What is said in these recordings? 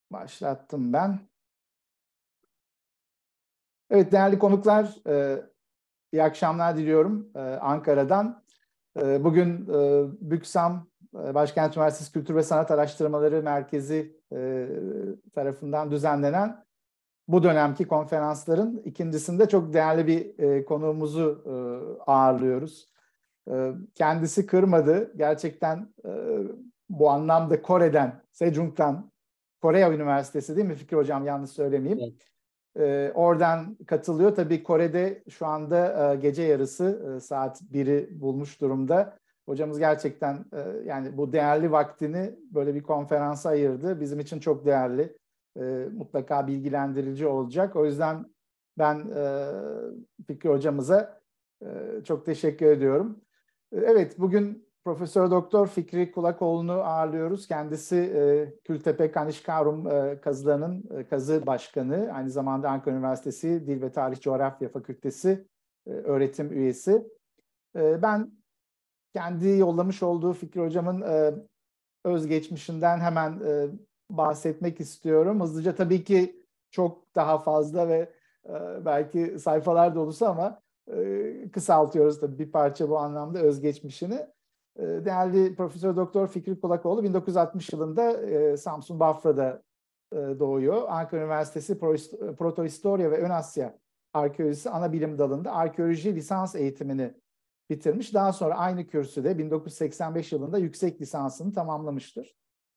Başlattım ben. Evet değerli konuklar, iyi akşamlar diliyorum Ankara'dan. Bugün BÜKSAM, Başkent Üniversitesi Kültür ve Sanat Araştırmaları Merkezi tarafından düzenlenen bu dönemki konferansların ikincisinde çok değerli bir konuğumuzu ağırlıyoruz. Kendisi kırmadı. Gerçekten bu anlamda Kore'den, Sejong'dan, Kore Üniversitesi değil mi Fikri Hocam, yanlış söylemeyeyim. Evet. Oradan katılıyor. Tabii Kore'de şu anda gece yarısı saat 1'i bulmuş durumda. Hocamız gerçekten yani bu değerli vaktini böyle bir konferansa ayırdı. Bizim için çok değerli. Mutlaka bilgilendirici olacak. O yüzden ben Fikri Hocamıza çok teşekkür ediyorum. Evet, bugün Profesör Doktor Fikri Kulakoğlu'nu ağırlıyoruz. Kendisi Kültepe Kanişkarum kazılarının kazı başkanı. Aynı zamanda Ankara Üniversitesi Dil ve Tarih Coğrafya Fakültesi öğretim üyesi. Ben kendi yollamış olduğu Fikri Hocam'ın özgeçmişinden hemen bahsetmek istiyorum. Hızlıca tabii ki çok daha fazla ve belki sayfalar dolusu ama kısaltıyoruz tabii bir parça bu anlamda özgeçmişini. Değerli Profesör Doktor Fikri Kulakoğlu 1960 yılında Samsun Bafra'da doğuyor. Ankara Üniversitesi Protohistorya ve Ön Asya Arkeolojisi ana bilim dalında arkeoloji lisans eğitimini bitirmiş. Daha sonra aynı kürsüde 1985 yılında yüksek lisansını tamamlamıştır.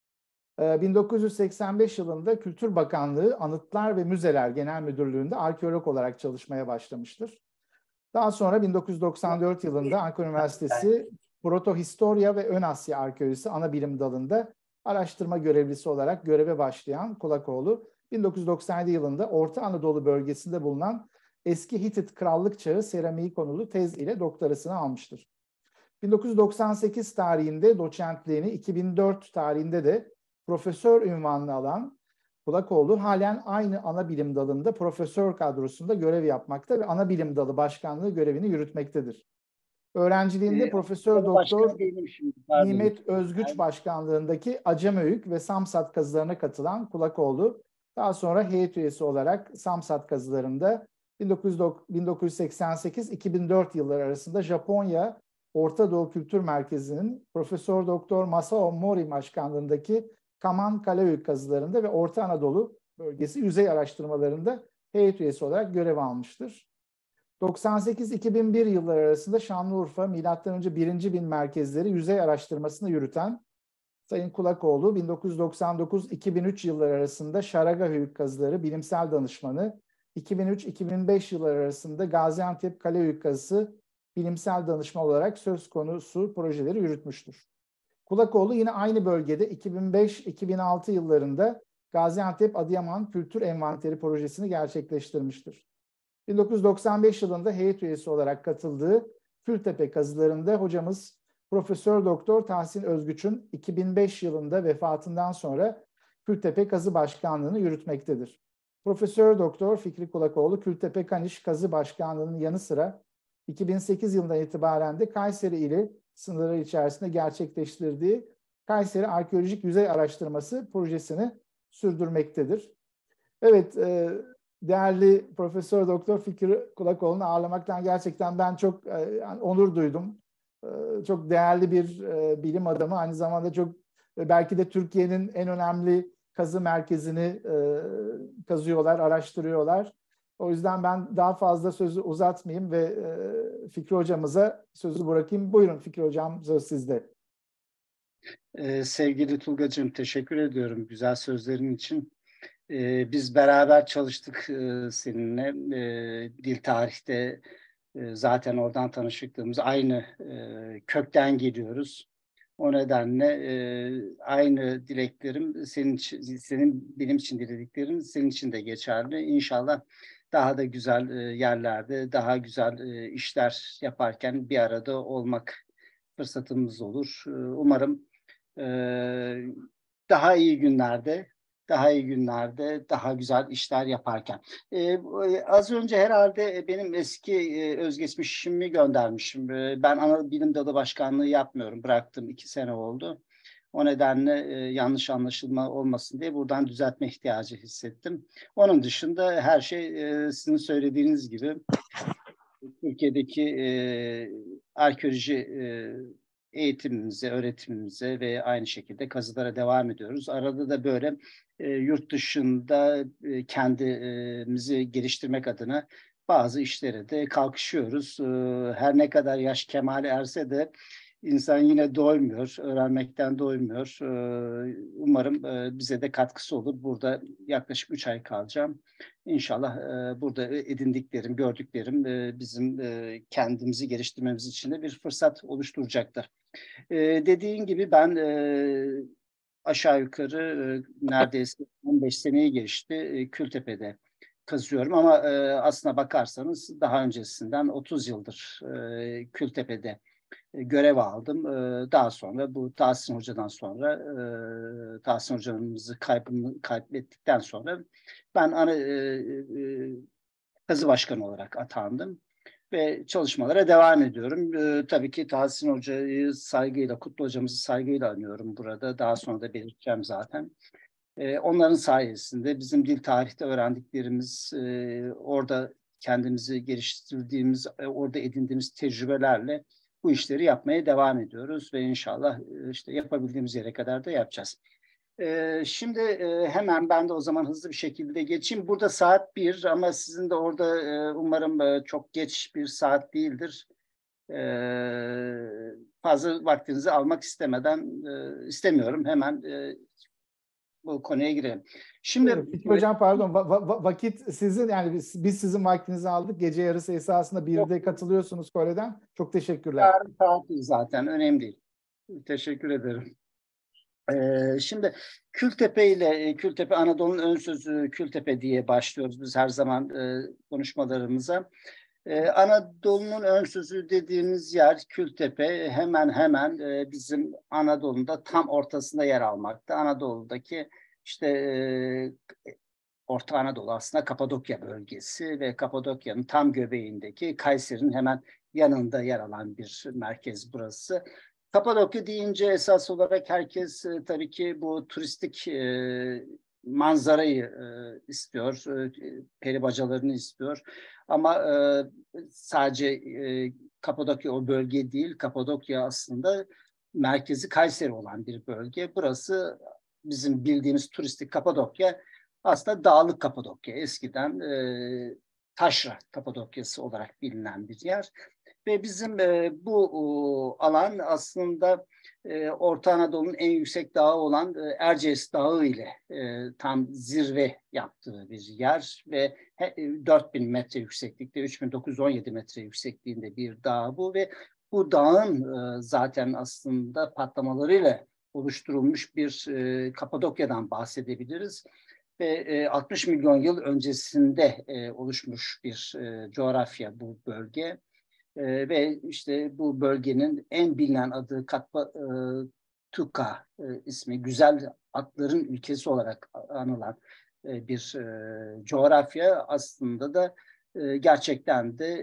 1985 yılında Kültür Bakanlığı Anıtlar ve Müzeler Genel Müdürlüğü'nde arkeolog olarak çalışmaya başlamıştır. Daha sonra 1994 yılında Ankara Üniversitesi Protohistorya ve Ön Asya Arkeolojisi ana bilim dalında araştırma görevlisi olarak göreve başlayan Kulakoğlu, 1997 yılında Orta Anadolu bölgesinde bulunan eski Hitit Krallık Çağı seramiği konulu tez ile doktorasını almıştır. 1998 tarihinde doçentliğini, 2004 tarihinde de profesör unvanını alan Kulakoğlu halen aynı ana bilim dalında profesör kadrosunda görev yapmakta ve ana bilim dalı başkanlığı görevini yürütmektedir. Öğrenciliğinde Profesör Doktor Nimet Özgüç başkanlığındaki Acemöyük ve Samsat kazılarına katılan Kulakoğlu, daha sonra heyet üyesi olarak Samsat kazılarında 1988-2004 yılları arasında Japonya Orta Doğu Kültür Merkezi'nin Profesör Doktor Masao Mori başkanlığındaki Kaman Kaleöyük kazılarında ve Orta Anadolu bölgesi yüzey araştırmalarında heyet üyesi olarak görev almıştır. 98-2001 yılları arasında Şanlıurfa M.Ö. 1. bin merkezleri yüzey araştırmasını yürüten Sayın Kulakoğlu, 1999-2003 yılları arasında Şaragahöyük kazıları bilimsel danışmanı, 2003-2005 yılları arasında Gaziantep Kaleöyük kazısı bilimsel danışma olarak söz konusu projeleri yürütmüştür. Kulakoğlu yine aynı bölgede 2005-2006 yıllarında Gaziantep Adıyaman Kültür Envanteri projesini gerçekleştirmiştir. 1995 yılında heyet üyesi olarak katıldığı Kültepe kazılarında hocamız Profesör Doktor Tahsin Özgüç'ün 2005 yılında vefatından sonra Kültepe Kazı Başkanlığı'nı yürütmektedir. Profesör Doktor Fikri Kulakoğlu Kültepe Kaniş Kazı Başkanlığı'nın yanı sıra 2008 yılından itibaren de Kayseri ili sınırları içerisinde gerçekleştirdiği Kayseri Arkeolojik Yüzey Araştırması projesini sürdürmektedir. Evet, değerli Profesör Doktor Fikri Kulakoğlu'nu ağırlamaktan gerçekten ben çok onur duydum. Çok değerli bir bilim adamı. Aynı zamanda çok belki de Türkiye'nin en önemli kazı merkezini kazıyorlar, araştırıyorlar. O yüzden ben daha fazla sözü uzatmayayım ve Fikri Hocamıza sözü bırakayım. Buyurun Fikri Hocam, söz sizde. Sevgili Tulgacığım, teşekkür ediyorum güzel sözlerin için. Biz beraber çalıştık seninle. Dil tarihte zaten oradan tanışıklığımız aynı kökten geliyoruz. O nedenle aynı dileklerim senin benim için dilediklerin senin için de geçerli. İnşallah daha da güzel yerlerde, daha güzel işler yaparken bir arada olmak fırsatımız olur. Umarım daha iyi günlerde, daha güzel işler yaparken. Az önce herhalde benim eski özgeçmişimi göndermişim. Ben ana bilim dalı başkanlığı yapmıyorum. Bıraktım 2 sene oldu. O nedenle yanlış anlaşılma olmasın diye buradan düzeltme ihtiyacı hissettim. Onun dışında her şey sizin söylediğiniz gibi Türkiye'deki arkeoloji eğitimimize, öğretimimize ve aynı şekilde kazılara devam ediyoruz. Arada da böyle yurt dışında kendimizi geliştirmek adına bazı işlere de kalkışıyoruz. Her ne kadar yaş kemale erse de insan yine doymuyor, öğrenmekten doymuyor. Umarım bize de katkısı olur. Burada yaklaşık 3 ay kalacağım. İnşallah burada edindiklerim, gördüklerim bizim kendimizi geliştirmemiz için de bir fırsat oluşturacaktır. Dediğin gibi ben aşağı yukarı neredeyse 15 seneyi geçti Kültepe'de kazıyorum ama aslına bakarsanız daha öncesinden 30 yıldır Kültepe'de görev aldım. Daha sonra bu Tahsin Hoca'dan sonra Tahsin Hoca'mızı kaybettikten sonra ben kazı başkanı olarak atandım ve çalışmalara devam ediyorum. Tabii ki Tahsin Hoca'yı saygıyla, Kutlu Hocamızı saygıyla anıyorum burada. Daha sonra da belirteceğim zaten. Onların sayesinde bizim dil tarihte öğrendiklerimiz, orada kendimizi geliştirdiğimiz, orada edindiğimiz tecrübelerle bu işleri yapmaya devam ediyoruz ve inşallah işte yapabildiğimiz yere kadar da yapacağız. Şimdi hemen ben de o zaman hızlı bir şekilde geçeyim. Burada saat 1 ama sizin de orada umarım çok geç bir saat değildir. Fazla vaktinizi almak istemiyorum. Hemen bu konuya girelim. Şimdi Fikri Hocam pardon, vakit sizin, yani biz sizin vaktinizi aldık. Gece yarısı esasında 1'de katılıyorsunuz Kore'den. Çok teşekkürler. yarın tatil zaten önemli değil. Teşekkür ederim. Şimdi Kültepe Anadolu'nun ön sözü Kültepe diye başlıyoruz biz her zaman konuşmalarımıza. Anadolu'nun ön sözü dediğimiz yer Kültepe hemen hemen bizim Anadolu'da tam ortasında yer almakta. Anadolu'daki işte Orta Anadolu aslında Kapadokya bölgesi ve Kapadokya'nın tam göbeğindeki Kayseri'nin hemen yanında yer alan bir merkez burası. Kapadokya deyince esas olarak herkes tabii ki bu turistik manzarayı istiyor, peri bacalarını istiyor. Ama sadece Kapadokya o bölge değil, Kapadokya aslında merkezi Kayseri olan bir bölge. Burası bizim bildiğimiz turistik Kapadokya aslında Dağlık Kapadokya. Eskiden Taşra Kapadokyası olarak bilinen bir yer. Ve bizim bu alan aslında Orta Anadolu'nun en yüksek dağı olan Erciyes Dağı ile tam zirve yaptığı bir yer ve 4000 metre yükseklikte, 3917 metre yüksekliğinde bir dağ bu ve bu dağın zaten aslında patlamalarıyla oluşturulmuş bir Kapadokya'dan bahsedebiliriz. Ve 60 milyon yıl öncesinde oluşmuş bir coğrafya bu bölge. Ve işte bu bölgenin en bilinen adı Tuka ismi, güzel atların ülkesi olarak anılan bir coğrafya aslında da gerçekten de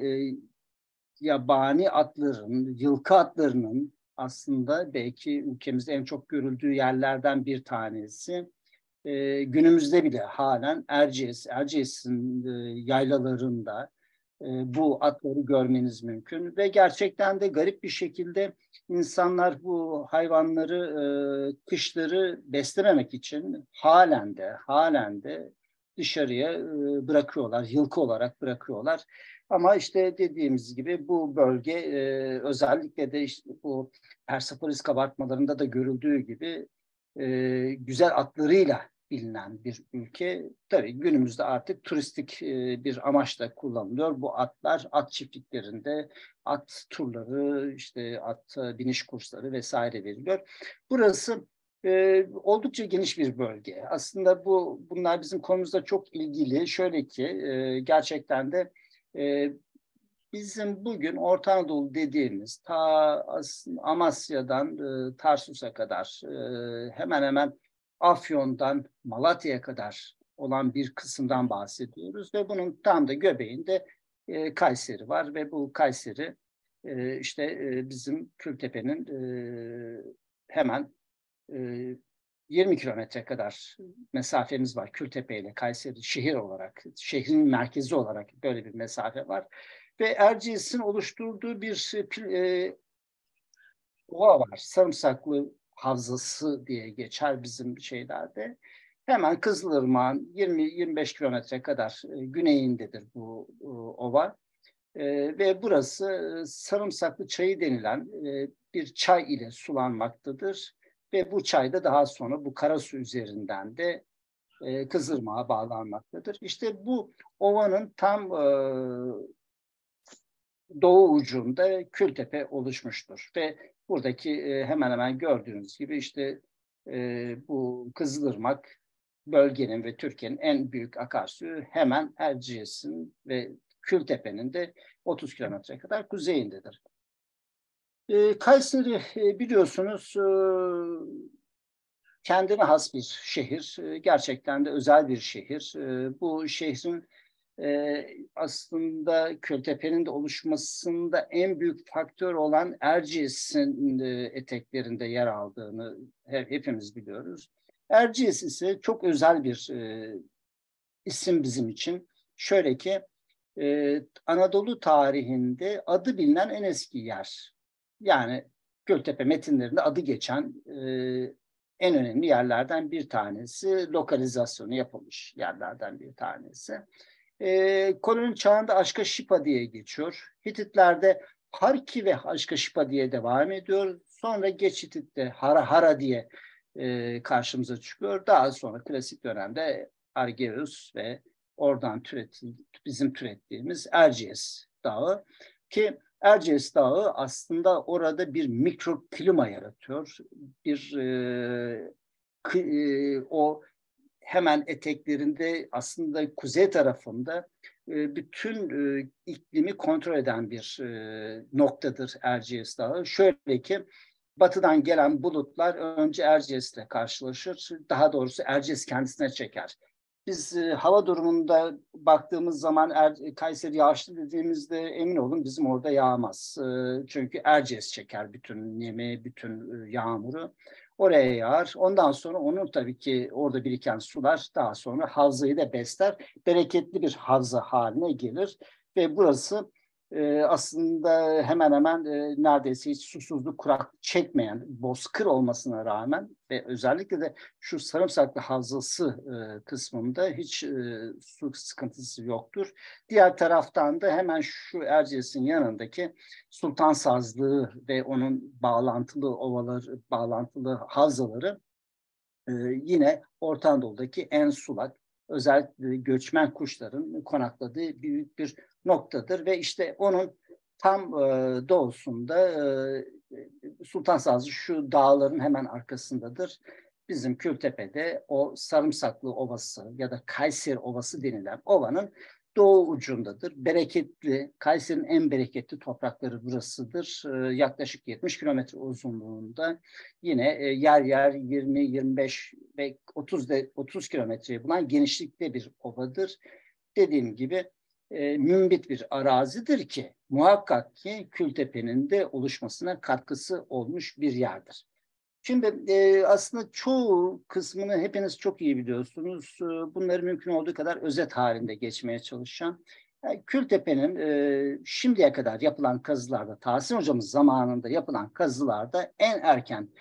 yabani atların, yılkı atlarının aslında belki ülkemizde en çok görüldüğü yerlerden bir tanesi. Günümüzde bile halen Erciyes'in yaylalarında bu atları görmeniz mümkün ve gerçekten de garip bir şekilde insanlar bu hayvanları kışları beslememek için halen de dışarıya bırakıyorlar, yılkı olarak bırakıyorlar. Ama işte dediğimiz gibi bu bölge özellikle de işte bu Persepolis kabartmalarında da görüldüğü gibi güzel atlarıyla bilinen bir ülke. Tabii günümüzde artık turistik bir amaçla kullanılıyor. Bu atlar at çiftliklerinde at turları, işte at biniş kursları vesaire veriliyor. Burası oldukça geniş bir bölge. Aslında bunlar bizim konumuzda çok ilgili. Şöyle ki gerçekten de bizim bugün Orta Anadolu dediğimiz ta Amasya'dan Tarsus'a kadar hemen hemen Afyon'dan Malatya'ya kadar olan bir kısımdan bahsediyoruz ve bunun tam da göbeğinde Kayseri var ve bu Kayseri işte bizim Kültepe'nin hemen 20 kilometre kadar mesafemiz var Kültepe ile Kayseri şehir olarak, şehrin merkezi olarak böyle bir mesafe var. Ve Erciyes'in oluşturduğu bir ova var. Sarımsaklı Havzası diye geçer bizim şeylerde. Hemen Kızılırmak'ın 20-25 kilometre kadar güneyindedir bu ova. Ve burası sarımsaklı çayı denilen bir çay ile sulanmaktadır. Ve bu çay da daha sonra bu karasu üzerinden de Kızılırmak'a bağlanmaktadır. İşte bu ovanın tam doğu ucunda Kültepe oluşmuştur. Ve buradaki hemen hemen gördüğünüz gibi işte bu Kızılırmak bölgenin ve Türkiye'nin en büyük akarsuyu hemen Erciyes'in ve Kültepe'nin de 30 kilometre kadar kuzeyindedir. Kayseri biliyorsunuz kendine has bir şehir. Gerçekten de özel bir şehir. Bu şehrin aslında Kültepe'nin de oluşmasında en büyük faktör olan Erciyes'in eteklerinde yer aldığını hepimiz biliyoruz. Erciyes ise çok özel bir isim bizim için. Şöyle ki Anadolu tarihinde adı bilinen en eski yer. Yani Kültepe metinlerinde adı geçen en önemli yerlerden bir tanesi, lokalizasyonu yapılmış yerlerden bir tanesi. Koloni çağında Aşkaşipa diye geçiyor. Hititlerde Harki ve Aşkaşipa diye devam ediyor. Sonra geç Hitit'te Hara diye karşımıza çıkıyor. Daha sonra klasik dönemde Argeus ve oradan bizim türettiğimiz Erciyes Dağı ki Erciyes Dağı aslında orada bir mikroklima yaratıyor. O hemen eteklerinde aslında kuzey tarafında bütün iklimi kontrol eden bir noktadır Erciyes Dağı. Şöyle ki batıdan gelen bulutlar önce Erciyes'le karşılaşır. Daha doğrusu Erciyes kendisine çeker. Biz hava durumunda baktığımız zaman Kayseri yağışlı dediğimizde emin olun bizim orada yağmaz. Çünkü Erciyes çeker bütün nemi, bütün yağmuru. Oraya yağar. Ondan sonra onun tabii ki orada biriken sular daha sonra havzayı da besler. Bereketli bir havza haline gelir. Ve burası aslında hemen hemen neredeyse hiç susuzluk, kuraklık çekmeyen, bozkır olmasına rağmen ve özellikle de şu Sarımsaklı Havzası kısmında hiç su sıkıntısı yoktur. Diğer taraftan da hemen şu Erciyes'in yanındaki Sultan Sazlığı ve onun bağlantılı ovaları, bağlantılı havzaları yine Orta Anadolu'daki en sulak, özellikle göçmen kuşların konakladığı büyük bir noktadır ve işte onun tam doğusunda Sultan Sazlı şu dağların hemen arkasındadır. Bizim Kültepe'de o Sarımsaklı Ovası ya da Kayseri Ovası denilen ovanın doğu ucundadır. Bereketli, Kayseri'nin en bereketli toprakları burasıdır. Yaklaşık 70 kilometre uzunluğunda. Yine yer yer 20, 25 ve 30 kilometreyi bulan genişlikte bir ovadır. Dediğim gibi mümbit bir arazidir ki muhakkak ki Kültepe'nin de oluşmasına katkısı olmuş bir yerdir. Şimdi aslında çoğu kısmını hepiniz çok iyi biliyorsunuz. Bunları mümkün olduğu kadar özet halinde geçmeye çalışacağım. Kültepe'nin şimdiye kadar yapılan kazılarda, Tahsin Hocamız zamanında yapılan kazılarda en erken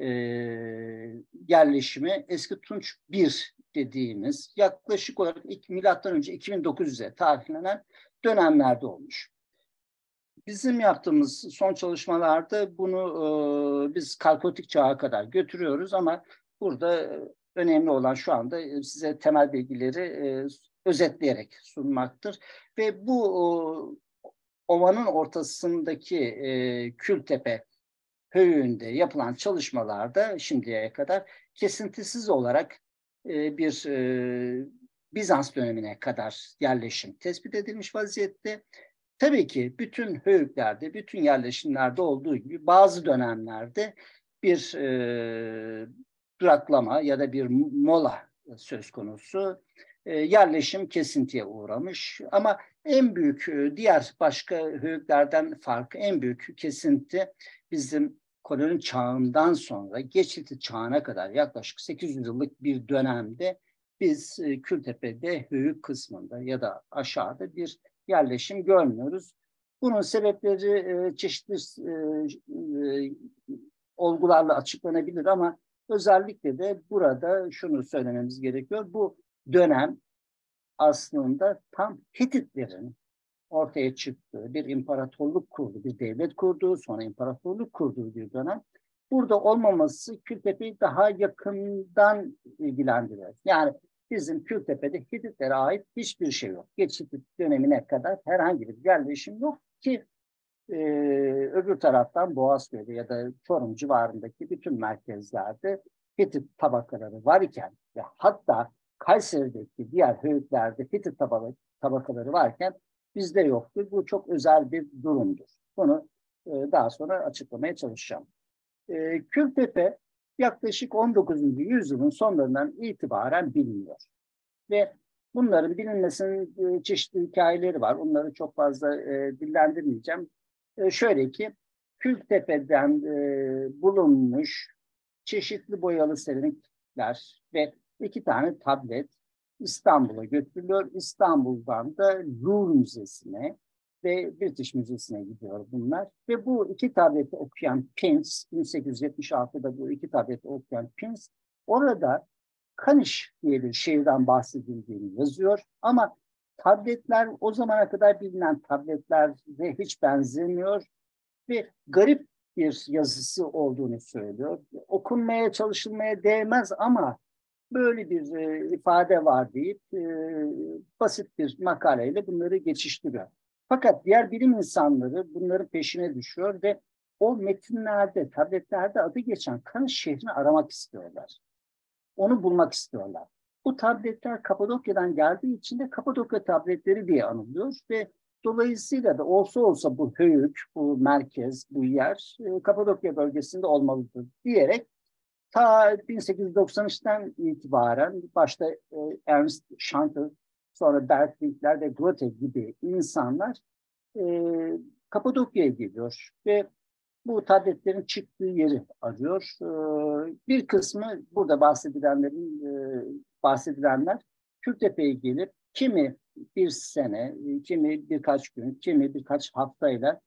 yerleşimi Eski Tunç 1 dediğimiz yaklaşık olarak milattan önce 2900'e tarihlenen dönemlerde olmuş. Bizim yaptığımız son çalışmalarda bunu biz Kalkolitik çağa kadar götürüyoruz ama burada önemli olan şu anda size temel bilgileri özetleyerek sunmaktır. Ve bu ovanın ortasındaki Kültepe höyüğünde yapılan çalışmalarda şimdiye kadar kesintisiz olarak bir Bizans dönemine kadar yerleşim tespit edilmiş vaziyette. Tabii ki bütün höyüklerde, bütün yerleşimlerde olduğu gibi bazı dönemlerde bir duraklama ya da bir mola söz konusu. Yerleşim kesintiye uğramış. Ama en büyük diğer başka höyüklerden farkı, en büyük kesinti bizim koloni çağından sonra Geç Hitit çağına kadar yaklaşık 800 yıllık bir dönemde biz Kültepe'de Höyük kısmında ya da aşağıda bir yerleşim görmüyoruz. Bunun sebepleri çeşitli olgularla açıklanabilir ama özellikle de burada şunu söylememiz gerekiyor. Bu dönem aslında tam Hititlerin ortaya çıktığı, bir imparatorluk kurdu, bir devlet kurduğu, sonra imparatorluk kurduğu bir dönem. Burada olmaması Kültepe'yi daha yakından ilgilendiriyor. Yani bizim Kültepe'de Hititlere ait hiçbir şey yok. Geç Hitit dönemine kadar herhangi bir yerleşim yok ki öbür taraftan Boğazköy'de ya da Çorum civarındaki bütün merkezlerde Hitit tabakaları var iken ve hatta Kayseri'deki diğer höyüklerde Hitit tabakaları varken bizde yoktur. Bu çok özel bir durumdur. Bunu daha sonra açıklamaya çalışacağım. Kültepe yaklaşık 19. yüzyılın sonlarından itibaren biliniyor. Ve bunların bilinmesinin çeşitli hikayeleri var. Onları çok fazla dillendirmeyeceğim. Şöyle ki Kültepe'den bulunmuş çeşitli boyalı seramikler ve 2 tane tablet İstanbul'a götürülüyor. İstanbul'dan da Louvre Müzesi'ne ve British Müzesi'ne gidiyor bunlar. Ve bu 2 tableti okuyan Pence, 1876'da bu 2 tableti okuyan Pence, orada Kaniş diye bir şehirden bahsedildiğini yazıyor. Ama tabletler o zamana kadar bilinen tabletlere hiç benzemiyor ve garip bir yazısı olduğunu söylüyor. Okunmaya, çalışılmaya değmez ama böyle bir ifade var deyip basit bir makaleyle bunları geçiştiriyor. Fakat diğer bilim insanları bunların peşine düşüyor ve o metinlerde, tabletlerde adı geçen Kaniş şehrini aramak istiyorlar. Onu bulmak istiyorlar. Bu tabletler Kapadokya'dan geldiği için de Kapadokya tabletleri diye anılıyor ve dolayısıyla da olsa bu höyük, bu merkez, bu yer Kapadokya bölgesinde olmalıdır diyerek ta 1893'ten itibaren başta Ernst Schantel, sonra Bertlinkler ve Grote gibi insanlar Kapadokya'ya geliyor ve bu tabletlerin çıktığı yeri arıyor. Bir kısmı burada bahsedilenler Kültepe'ye gelip kimi bir sene, kimi birkaç gün, kimi birkaç haftayla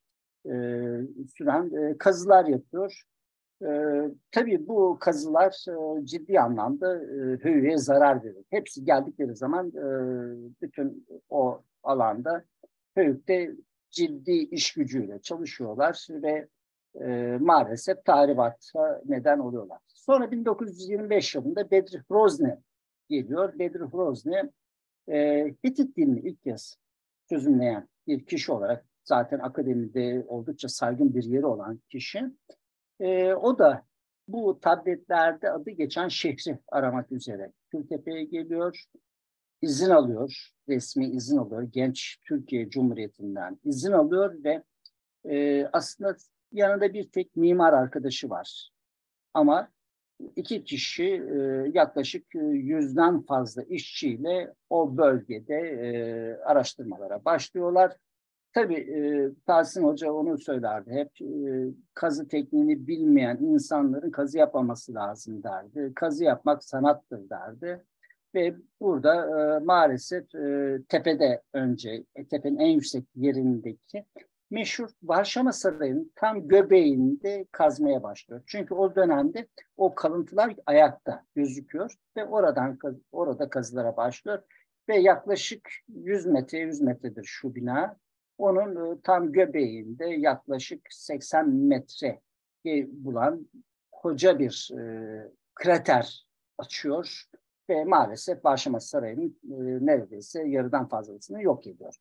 süren kazılar yapıyor. Tabii bu kazılar ciddi anlamda höyüğe zarar verir. Hepsi geldikleri zaman bütün o alanda höyükte ciddi iş gücüyle çalışıyorlar ve maalesef tahribata neden oluyorlar. Sonra 1925 yılında Bedri Hrozne geliyor. Bedri Hrozne Hitit dilini ilk kez çözümleyen bir kişi olarak zaten akademide oldukça saygın bir yeri olan kişi. O da bu tabletlerde adı geçen şehri aramak üzere Kültepe'ye geliyor, izin alıyor, resmi izin alıyor. Genç Türkiye Cumhuriyeti'nden izin alıyor ve aslında yanında bir tek mimar arkadaşı var. Ama 2 kişi yaklaşık 100'den fazla işçiyle o bölgede araştırmalara başlıyorlar. Tabii Tahsin Hoca onu söylerdi. Hep kazı tekniğini bilmeyen insanların kazı yapmaması lazım derdi. Kazı yapmak sanattır derdi. Ve burada maalesef tepede önce, tepenin en yüksek yerindeki meşhur Varşova Sarayı'nın tam göbeğinde kazmaya başlıyor. Çünkü o dönemde o kalıntılar ayakta gözüküyor ve orada kazılara başlıyor. Ve yaklaşık 100 metredir şu bina. Onun tam göbeğinde yaklaşık 80 metre bulan koca bir krater açıyor ve maalesef Varşova Sarayı'nın neredeyse yarıdan fazlasını yok ediyor.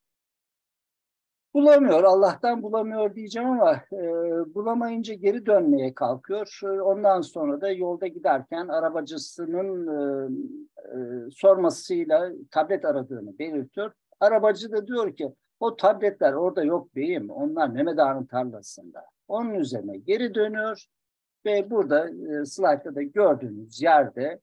Bulamıyor, Allah'tan bulamıyor diyeceğim ama bulamayınca geri dönmeye kalkıyor. Ondan sonra da yolda giderken arabacısının sormasıyla tablet aradığını belirtiyor. Arabacı da diyor ki o tabletler orada yok beyim, onlar Mehmet Ağa'nın tarlasında. Onun üzerine geri dönüyor ve burada slaytta da gördüğünüz yerde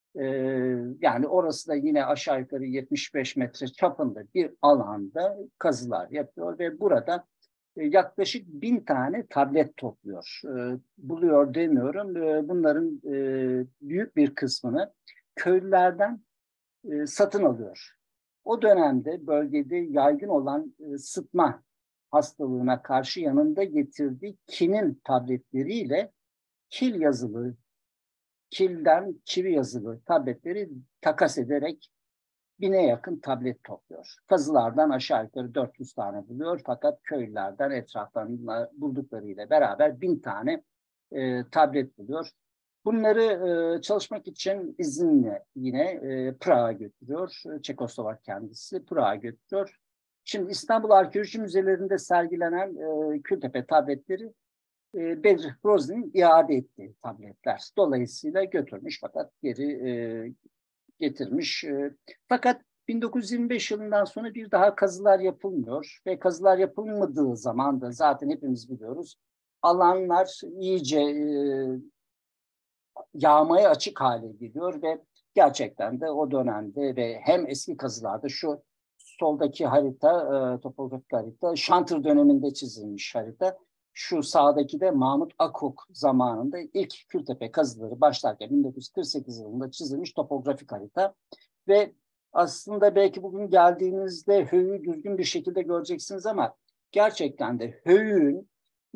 yani orası da yine aşağı yukarı 75 metre çapında bir alanda kazılar yapıyor ve burada yaklaşık 1000 tane tablet topluyor. Buluyor demiyorum. Bunların büyük bir kısmını köylülerden satın alıyor. O dönemde bölgede yaygın olan sıtma hastalığına karşı yanında getirdiği kinin tabletleriyle kil yazılı, kilden çivi yazılı tabletleri takas ederek 1000'e yakın tablet topluyor. Kazılardan aşağı yukarı 400 tane buluyor fakat köylülerden etraftan bulduklarıyla beraber 1000 tane tablet buluyor. Bunları çalışmak için izinle yine Prag'a götürüyor. Çekoslovak kendisi Prag'a götürüyor. Şimdi İstanbul Arkeoloji Müzelerinde sergilenen Kültepe tabletleri Bedri Hrozni'nin iade ettiği tabletler. Dolayısıyla götürmüş fakat geri getirmiş. Fakat 1925 yılından sonra bir daha kazılar yapılmıyor ve kazılar yapılmadığı zaman da zaten hepimiz biliyoruz alanlar iyice yağmaya açık hale geliyor ve gerçekten de o dönemde ve hem eski kazılarda şu soldaki harita, topografik harita, Şantır döneminde çizilmiş harita. Şu sağdaki de Mahmut Akok zamanında ilk Kültepe kazıları başlarken 1948 yılında çizilmiş topografik harita. Ve aslında belki bugün geldiğinizde Höyük'ü düzgün bir şekilde göreceksiniz ama gerçekten de Höyük'ün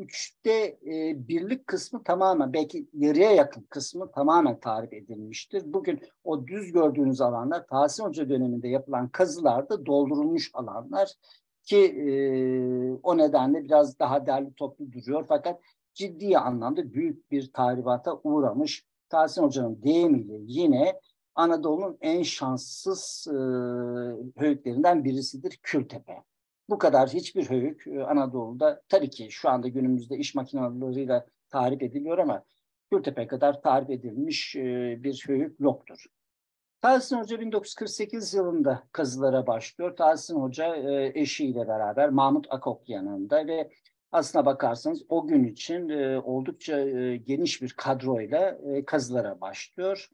1/3 kısmı tamamen, belki yarıya yakın kısmı tamamen tarif edilmiştir. Bugün o düz gördüğünüz alanlar Tahsin Hoca döneminde yapılan kazılarda doldurulmuş alanlar ki o nedenle biraz daha derli toplu duruyor. Fakat ciddi anlamda büyük bir tahribata uğramış. Tahsin Hoca'nın deyimiyle yine Anadolu'nun en şanssız höyüklerinden birisidir Kültepe. Bu kadar hiçbir höyük Anadolu'da, tabii ki şu anda günümüzde iş makineleriyle tarif ediliyor ama Kültepe kadar tarif edilmiş bir höyük yoktur. Tahsin Hoca 1948 yılında kazılara başlıyor. Tahsin Hoca eşiyle beraber Mahmut Akok yanında ve aslına bakarsanız o gün için oldukça geniş bir kadroyla kazılara başlıyor.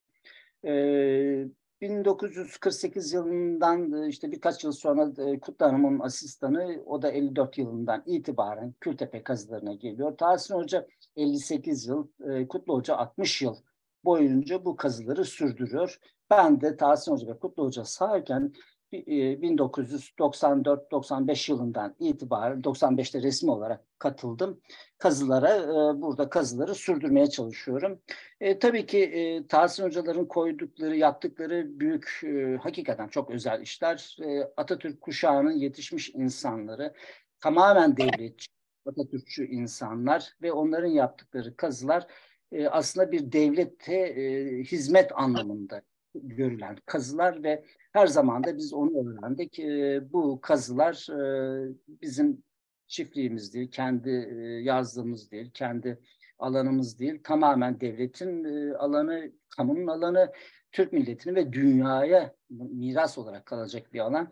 1948 yılından işte birkaç yıl sonra Kutlu Hanım'ın asistanı, o da 54 yılından itibaren Kültepe kazılarına geliyor. Tahsin Hoca 58 yıl, Kutlu Hoca 60 yıl boyunca bu kazıları sürdürüyor. Ben de Tahsin Hoca ve Kutlu Hoca sağırken 1994-95 yılından itibaren 95'te resmi olarak katıldım. Kazılara, burada kazıları sürdürmeye çalışıyorum. Tabii ki Tahsin Hocaların koydukları, yaptıkları büyük, hakikaten çok özel işler. Atatürk kuşağının yetişmiş insanları, tamamen devletçi, Atatürkçü insanlar ve onların yaptıkları kazılar aslında bir devlete hizmet anlamında görülen kazılar ve her zaman da biz onu öğrendik. Bu kazılar bizim çiftliğimiz değil, kendi yazdığımız değil, kendi alanımız değil. Tamamen devletin alanı, kamunun alanı, Türk milletinin ve dünyaya miras olarak kalacak bir alan.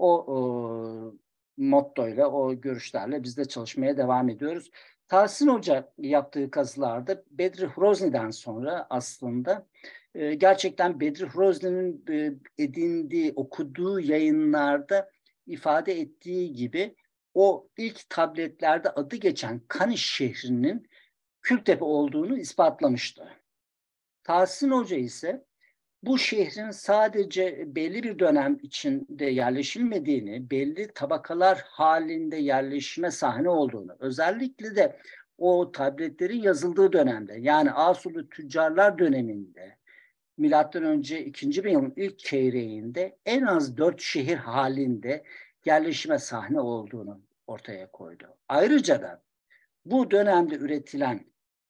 O mottoyla, o görüşlerle biz de çalışmaya devam ediyoruz. Tahsin Hoca yaptığı kazılarda Bedri Hrozni'den sonra aslında gerçekten Bedri Hrozni'nin edindiği, okuduğu yayınlarda ifade ettiği gibi o ilk tabletlerde adı geçen Kaniş şehrinin Kültepe olduğunu ispatlamıştı. Tahsin Hoca ise bu şehrin sadece belli bir dönem içinde yerleşilmediğini, belli tabakalar halinde yerleşime sahne olduğunu, özellikle de o tabletlerin yazıldığı dönemde, yani Asurlu tüccarlar döneminde, milattan önce 2. bin yılın ilk çeyreğinde en az 4 şehir halinde yerleşime sahne olduğunu ortaya koydu. Ayrıca da bu dönemde üretilen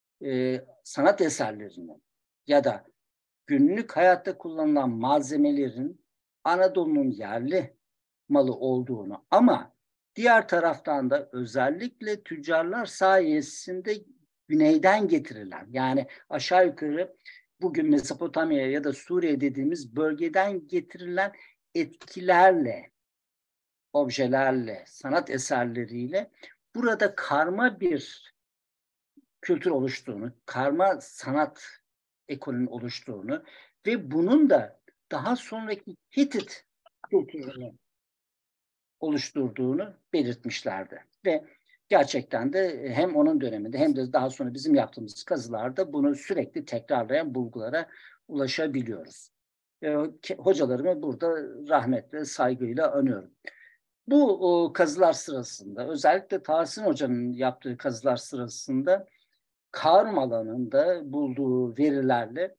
sanat eserlerinin ya da günlük hayatta kullanılan malzemelerin Anadolu'nun yerli malı olduğunu ama diğer taraftan da özellikle tüccarlar sayesinde güneyden getirilen, yani aşağı yukarı bugün Mezopotamya ya da Suriye dediğimiz bölgeden getirilen etkilerle, objelerle, sanat eserleriyle burada karma bir kültür oluştuğunu, karma sanat ekolünün oluştuğunu ve bunun da daha sonraki Hitit kültürünü oluşturduğunu belirtmişlerdi. Ve gerçekten de hem onun döneminde hem de daha sonra bizim yaptığımız kazılarda bunu sürekli tekrarlayan bulgulara ulaşabiliyoruz. Hocalarımı burada rahmetle, saygıyla anıyorum. Bu kazılar sırasında, özellikle Tahsin Hoca'nın yaptığı kazılar sırasında Karm alanında bulduğu verilerle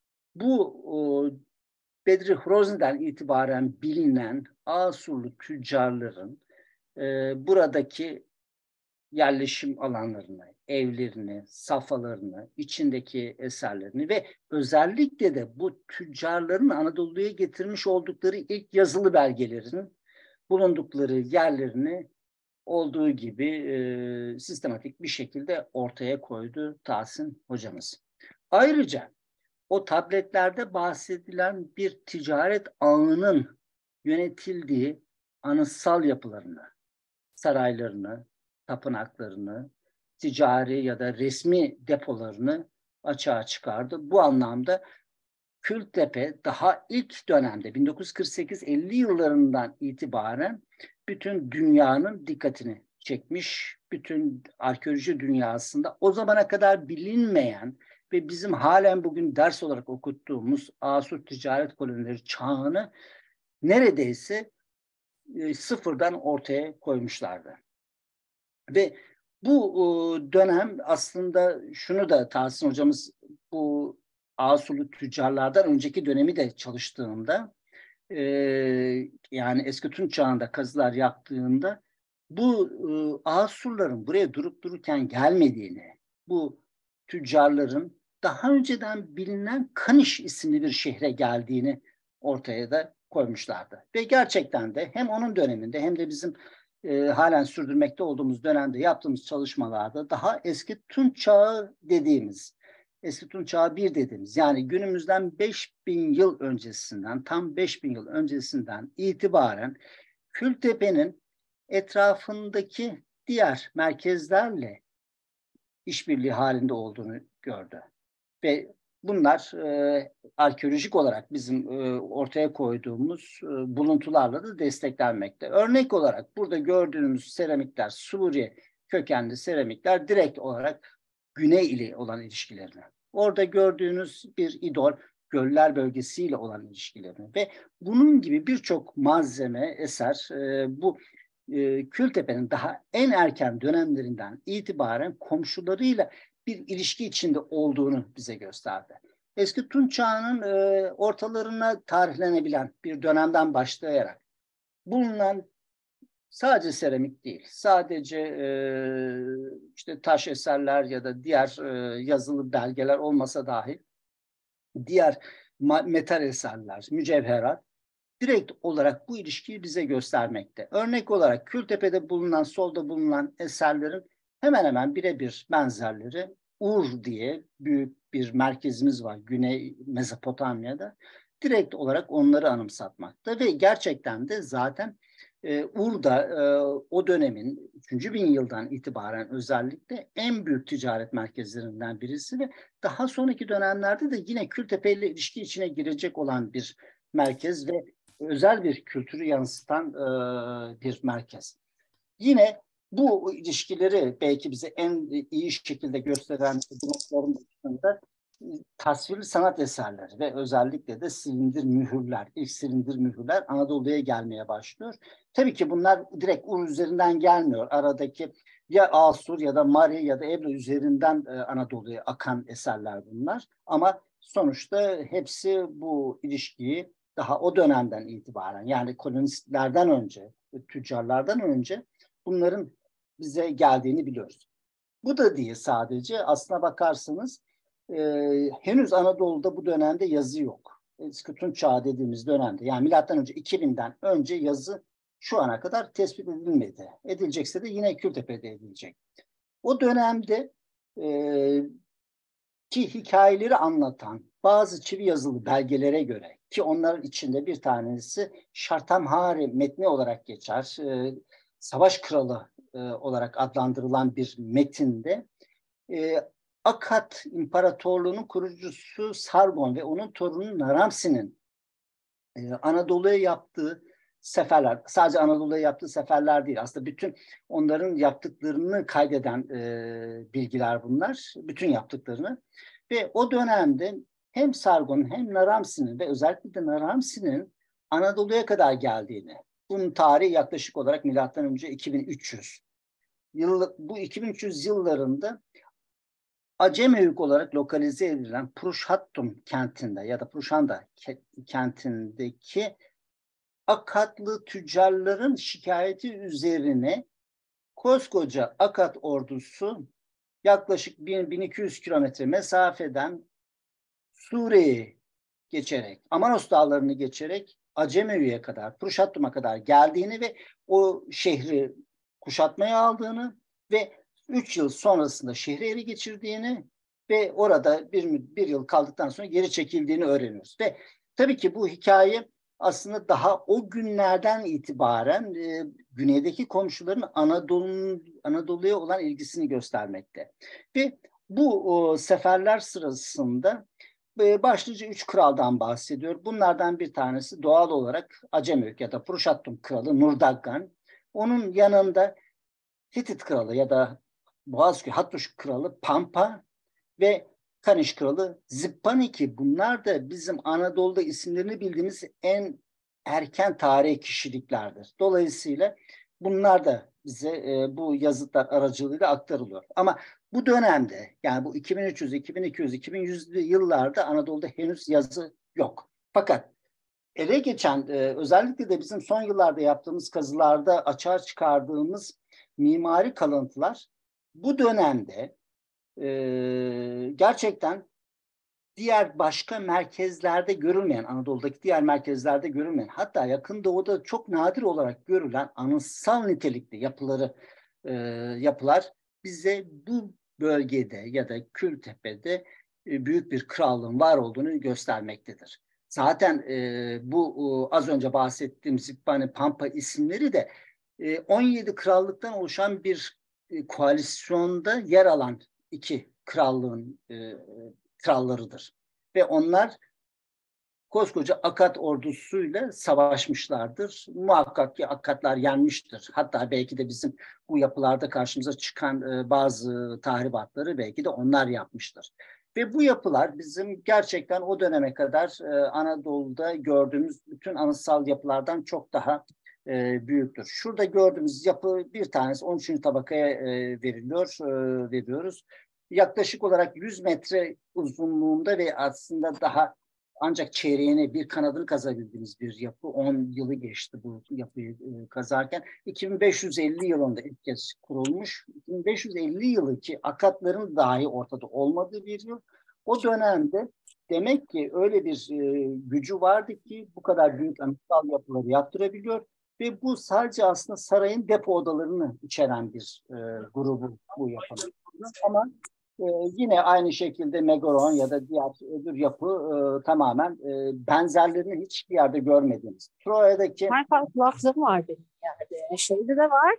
bu Bedri Hrozni'den itibaren bilinen Asurlu tüccarların buradaki yerleşim alanlarını, evlerini, safhalarını, içindeki eserlerini ve özellikle de bu tüccarların Anadolu'ya getirmiş oldukları ilk yazılı belgelerin bulundukları yerlerini olduğu gibi sistematik bir şekilde ortaya koydu Tahsin hocamız. Ayrıca o tabletlerde bahsedilen bir ticaret ağının yönetildiği anıtsal yapılarını, saraylarını, tapınaklarını, ticari ya da resmi depolarını açığa çıkardı. Bu anlamda Kültepe daha ilk dönemde 1948-50 yıllarından itibaren bütün dünyanın dikkatini çekmiş. Bütün arkeoloji dünyasında o zamana kadar bilinmeyen ve bizim halen bugün ders olarak okuttuğumuz Asur ticaret kolonileri çağını neredeyse sıfırdan ortaya koymuşlardı. Ve bu dönem aslında şunu da Tahsin hocamız bu Asurlu tüccarlardan önceki dönemi de çalıştığında yani eski Tunç çağında kazılar yaptığında bu Asurların buraya durup dururken gelmediğini, bu tüccarların daha önceden bilinen Kaniş isimli bir şehre geldiğini ortaya da koymuşlardı. Ve gerçekten de hem onun döneminde hem de bizim halen sürdürmekte olduğumuz dönemde yaptığımız çalışmalarda daha eski Tunç çağı dediğimiz, eski Tunç çağı 1 dediğimiz yani günümüzden 5000 yıl öncesinden, tam 5000 yıl öncesinden itibaren Kültepe'nin etrafındaki diğer merkezlerle işbirliği halinde olduğunu gördü. Ve bunlar arkeolojik olarak bizim ortaya koyduğumuz buluntularla da desteklenmekte. Örnek olarak burada gördüğümüz seramikler, Suriye kökenli seramikler direkt olarak Güney ile olan ilişkilerini. Orada gördüğünüz bir idol, göller bölgesiyle olan ilişkilerini ve bunun gibi birçok malzeme, eser bu Kültepe'nin daha en erken dönemlerinden itibaren komşularıyla bir ilişki içinde olduğunu bize gösterdi. Eski Tunç çağının ortalarına tarihlenebilen bir dönemden başlayarak bulunan sadece seramik değil, sadece işte taş eserler ya da diğer yazılı belgeler olmasa dahi diğer metal eserler, mücevherat direkt olarak bu ilişkiyi bize göstermekte. Örnek olarak Kültepe'de bulunan, solda bulunan eserlerin hemen hemen birebir benzerleri Ur diye büyük bir merkezimiz var Güney Mezopotamya'da. Direkt olarak onları anımsatmakta ve gerçekten de zaten Ur'da o dönemin 3. bin yıldan itibaren özellikle en büyük ticaret merkezlerinden birisi ve daha sonraki dönemlerde de yine Kültepe ile ilişki içine girecek olan bir merkez ve özel bir kültürü yansıtan bir merkez. Yine bu ilişkileri belki bize en iyi şekilde gösteren noktaların dışında tasvirli sanat eserleri ve özellikle de silindir mühürler, ilk silindir mühürler Anadolu'ya gelmeye başlıyor. Tabii ki bunlar direkt Ur üzerinden gelmiyor. Aradaki ya Asur ya da Mari ya da Ebru üzerinden Anadolu'ya akan eserler bunlar. Ama sonuçta hepsi bu ilişkiyi daha o dönemden itibaren yani kolonistlerden önce, tüccarlardan önce bunların bize geldiğini biliyoruz. Bu da değil sadece aslına bakarsanız henüz Anadolu'da bu dönemde yazı yok. Eski Tunç çağı dediğimiz dönemde yani milattan önce 2000'den önce yazı şu ana kadar tespit edilmedi. Edilecekse de yine Kültepe'de edilecek. O dönemde ki hikayeleri anlatan bazı çivi yazılı belgelere göre ki onların içinde bir tanesi Şartamhari metni olarak geçer. Savaş kralı olarak adlandırılan bir metinde Akkad İmparatorluğu'nun kurucusu Sargon ve onun torunu Naramsi'nin Anadolu'ya yaptığı seferler. Sadece Anadolu'ya yaptığı seferler değil. Aslında bütün onların yaptıklarını kaydeden bilgiler bunlar. Bütün yaptıklarını. Ve o dönemde hem Sargon'un hem Naramsin'in ve özellikle de Naramsin'in Anadolu'ya kadar geldiğini, bunun tarihi yaklaşık olarak milattan önce 2300. Bu 2300 yıllarında Acemevük olarak lokalize edilen Pruşhattum kentinde ya da Pruşanda kentindeki Akatlı tüccarların şikayeti üzerine koskoca Akat ordusu yaklaşık 1200 kilometre mesafeden Suriye'yi geçerek, Amanos dağlarını geçerek Acemevük'e kadar, Pruşhattum'a kadar geldiğini ve o şehri kuşatmaya aldığını ve 3 yıl sonrasında şehri ele geçirdiğini ve orada bir yıl kaldıktan sonra geri çekildiğini öğreniyoruz. Ve tabii ki bu hikaye aslında daha o günlerden itibaren güneydeki komşuların Anadolu'ya olan ilgisini göstermekte. Ve bu seferler sırasında başlıca 3 kraldan bahsediyor. Bunlardan bir tanesi doğal olarak Acemevük ya da Pruşhattum kralı Nurdaggan. Onun yanında Hitit kralı ya da Boğazköy Hattuş kralı Pampa ve Kaniş kralı Zippaniki. Bunlar da bizim Anadolu'da isimlerini bildiğimiz en erken tarihi kişiliklerdir. Dolayısıyla bunlar da bize bu yazıtlar aracılığıyla aktarılıyor. Ama bu dönemde yani bu 2300, 2200, 2100'lü yıllarda Anadolu'da henüz yazı yok. Fakat ele geçen özellikle de bizim son yıllarda yaptığımız kazılarda açığa çıkardığımız mimari kalıntılar bu dönemde gerçekten diğer başka merkezlerde görülmeyen, Anadolu'daki diğer merkezlerde görülmeyen, hatta Yakın Doğu'da çok nadir olarak görülen anıtsal nitelikli yapılar bize bu bölgede ya da Kültepe'de büyük bir krallığın var olduğunu göstermektedir. Zaten bu az önce bahsettiğim Zippani, Pampa isimleri de 17 krallıktan oluşan bir koalisyonda yer alan iki krallığın krallarıdır. Ve onlar koskoca Akat ordusuyla savaşmışlardır. Muhakkak ki Akatlar yenmiştir. Hatta belki de bizim bu yapılarda karşımıza çıkan bazı tahribatları belki de onlar yapmıştır. Ve bu yapılar bizim gerçekten o döneme kadar Anadolu'da gördüğümüz bütün anıtsal yapılardan çok daha büyüktür. Şurada gördüğümüz yapı bir tanesi 13. tabakaya veriyoruz. Yaklaşık olarak 100 metre uzunluğunda ve aslında daha ancak çeyreğine bir kanadını kazabildiğimiz bir yapı. 10 yılı geçti bu yapıyı kazarken. 2550 yılında ilk kez kurulmuş. 2550 yılı ki Akatların dahi ortada olmadığı bir yıl. O dönemde demek ki öyle bir gücü vardı ki bu kadar büyük anıtsal yapıları yaptırabiliyor. Ve bu sadece aslında sarayın depo odalarını içeren bir grubu bu yapının. Ama yine aynı şekilde Megaron ya da diğer öbür yapı tamamen benzerlerini hiçbir yerde görmediğimiz. Troya'daki Her farklı lafları var benim yani. Şeyde de var.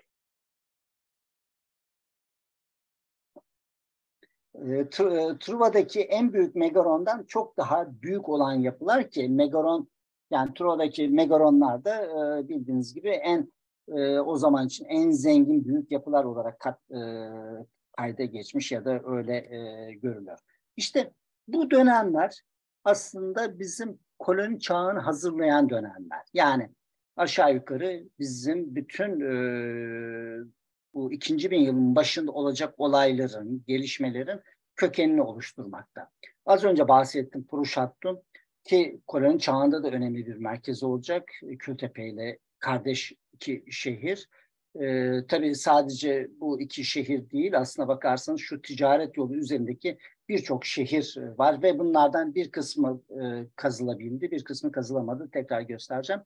Truva'daki en büyük Megaron'dan çok daha büyük olan yapılar ki Megaron yani Truva'daki Megaronlar da bildiğiniz gibi o zaman için en zengin büyük yapılar olarak kayda geçmiş ya da öyle görülüyor. İşte bu dönemler aslında bizim koloni çağını hazırlayan dönemler. Yani aşağı yukarı bizim bütün bu 2000 yılın başında olacak olayların, gelişmelerin kökenini oluşturmakta. Az önce bahsettim Pruşhattum ki koloni çağında da önemli bir merkez olacak. Kültepe ile kardeş iki şehir. Tabii sadece bu iki şehir değil, aslına bakarsanız şu ticaret yolu üzerindeki birçok şehir var ve bunlardan bir kısmı kazılabildi, bir kısmı kazılamadı. Tekrar göstereceğim.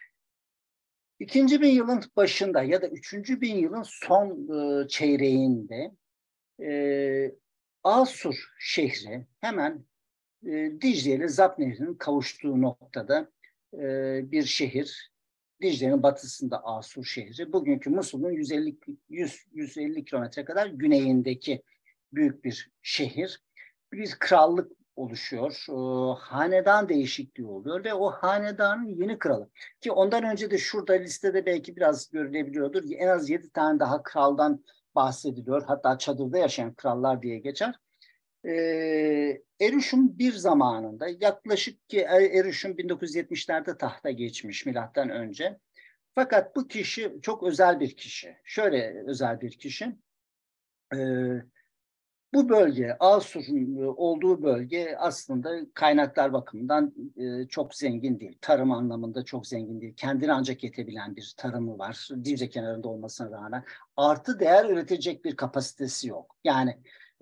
2000 yılın başında ya da 3000 yılın son çeyreğinde Asur şehri hemen Dicle ile Zap Nehri'nin kavuştuğu noktada bir şehir. Dicle'nin batısında Asur şehri. Bugünkü Musul'un 150 kilometre kadar güneyindeki büyük bir şehir. Bir krallık oluşuyor. Hanedan değişikliği oluyor ve o hanedanın yeni kralı. Ki ondan önce de şurada listede belki biraz görülebiliyordur. En az 7 tane daha kraldan bahsediliyor. Hatta çadırda yaşayan krallar diye geçer. Erüşüm bir zamanında yaklaşık ki Erüşüm 1970'lerde tahta geçmiş milattan önce. Fakat bu kişi çok özel bir kişi. Şöyle özel bir kişi. Bu bölge, Asur'un olduğu bölge aslında kaynaklar bakımından çok zengin değil. Tarım anlamında çok zengin değil. Kendine ancak yetebilen bir tarımı var. Dicle kenarında olmasına rağmen. Artı değer üretecek bir kapasitesi yok. Yani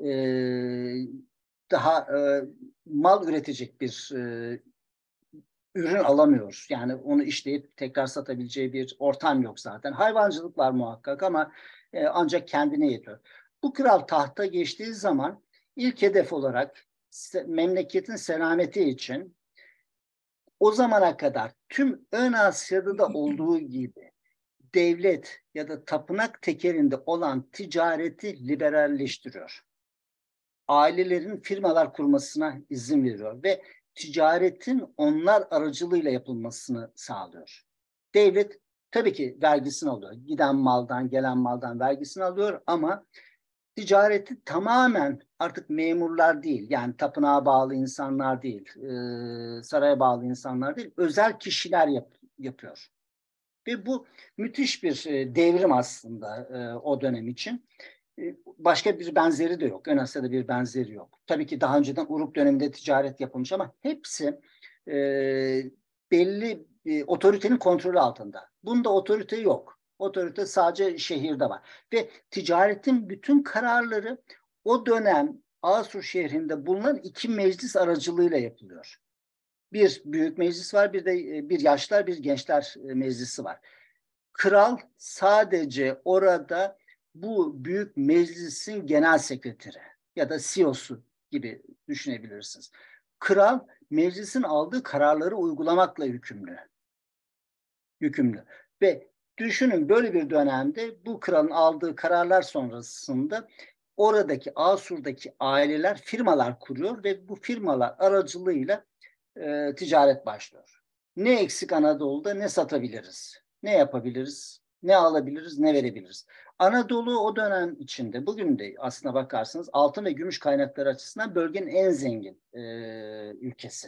daha mal üretecek bir ürün alamıyoruz. Yani onu işleyip tekrar satabileceği bir ortam yok zaten. Hayvancılık var muhakkak ama ancak kendine yetiyor. Bu kral tahta geçtiği zaman ilk hedef olarak memleketin selameti için o zamana kadar tüm Ön Asya'da da olduğu gibi devlet ya da tapınak tekelinde olan ticareti liberalleştiriyor. Ailelerin firmalar kurmasına izin veriyor ve ticaretin onlar aracılığıyla yapılmasını sağlıyor. Devlet tabii ki vergisini alıyor. Giden maldan, gelen maldan vergisini alıyor ama ticareti tamamen artık memurlar değil, yani tapınağa bağlı insanlar değil, saraya bağlı insanlar değil, özel kişiler yapıyor. Ve bu müthiş bir devrim aslında o dönem için. Başka bir benzeri de yok. Ön Asya'da bir benzeri yok. Tabii ki daha önceden Uruk döneminde ticaret yapılmış ama hepsi belli otoritenin kontrolü altında. Bunda otorite yok. Otorite sadece şehirde var. Ve ticaretin bütün kararları o dönem Asur şehrinde bulunan 2 meclis aracılığıyla yapılıyor. Bir büyük meclis var, bir de bir yaşlar, bir gençler meclisi var. Kral sadece orada bu büyük meclisin genel sekreteri ya da CEO'su gibi düşünebilirsiniz. Kral meclisin aldığı kararları uygulamakla yükümlü. Ve düşünün böyle bir dönemde bu kralın aldığı kararlar sonrasında oradaki Asur'daki aileler firmalar kuruyor ve bu firmalar aracılığıyla ticaret başlıyor. Ne eksik Anadolu'da, ne satabiliriz, ne yapabiliriz, ne alabiliriz, ne verebiliriz. Anadolu o dönem içinde, bugün de aslına bakarsanız altın ve gümüş kaynakları açısından bölgenin en zengin ülkesi.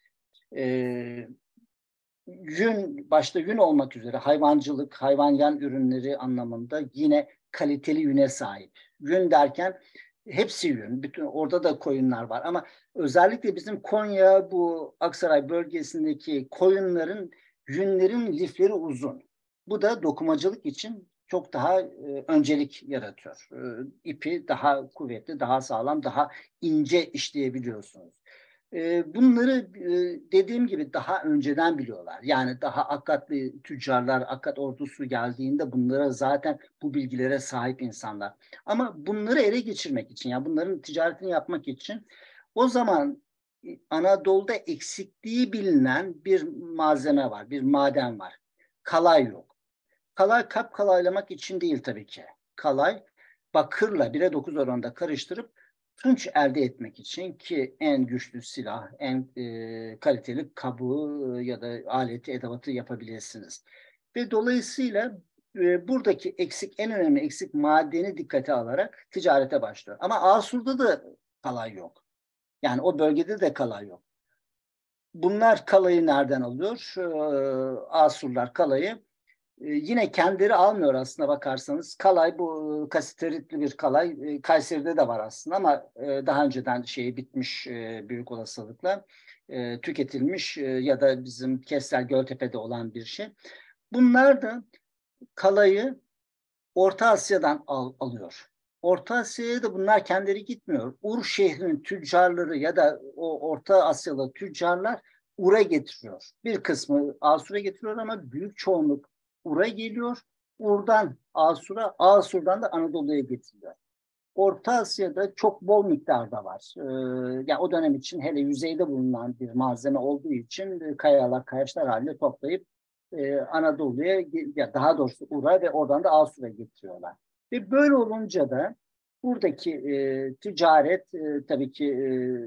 Yün, başta yün olmak üzere hayvancılık, hayvanyan ürünleri anlamında yine kaliteli yüne sahip. Yün derken hepsi yün. Bütün orada da koyunlar var ama özellikle bizim Konya, bu Aksaray bölgesindeki koyunların, yünlerin lifleri uzun. Bu da dokumacılık için çok daha öncelik yaratıyor. İpi daha kuvvetli, daha sağlam, daha ince işleyebiliyorsunuz. Bunları dediğim gibi daha önceden biliyorlar. Yani daha Akkadlı tüccarlar, Akkad ordusu geldiğinde bunlara zaten bu bilgilere sahip insanlar. Ama bunları ele geçirmek için, yani bunların ticaretini yapmak için o zaman Anadolu'da eksikliği bilinen bir malzeme var, bir maden var. Kalay yok. Kalay kap kalaylamak için değil tabii ki. Kalay bakırla 1'e 9 oranında karıştırıp tunç elde etmek için, ki en güçlü silah, en kaliteli kabuğu ya da aleti, edevatı yapabilirsiniz. Ve dolayısıyla buradaki en önemli eksik madeni dikkate alarak ticarete başlıyor. Ama Asur'da da kalay yok. Yani o bölgede de kalay yok. Bunlar kalayı nereden alıyor? Asurlar kalayı yine kendileri almıyor aslına bakarsanız. Kalay bu kasiteritli bir kalay. Kayseri'de de var aslında ama daha önceden bitmiş büyük olasılıkla. Tüketilmiş ya da bizim Kestel Göltepe'de olan bir şey. Bunlar da kalayı Orta Asya'dan alıyor. Orta Asya'ya da bunlar kendileri gitmiyor. Ur şehrinin tüccarları ya da o Orta Asyalı tüccarlar Ur'a getiriyor. Bir kısmı Asur'a getiriyor ama büyük çoğunluk Ur'a geliyor. Ur'dan Asur'a, Asur'dan da Anadolu'ya getiriyor. Orta Asya'da çok bol miktarda var. Yani o dönem için hele yüzeyde bulunan bir malzeme olduğu için kayalar, kayaçlar halinde toplayıp Anadolu'ya, ya daha doğrusu Ur'a ve oradan da Asur'a getiriyorlar. Ve böyle olunca da buradaki ticaret tabii ki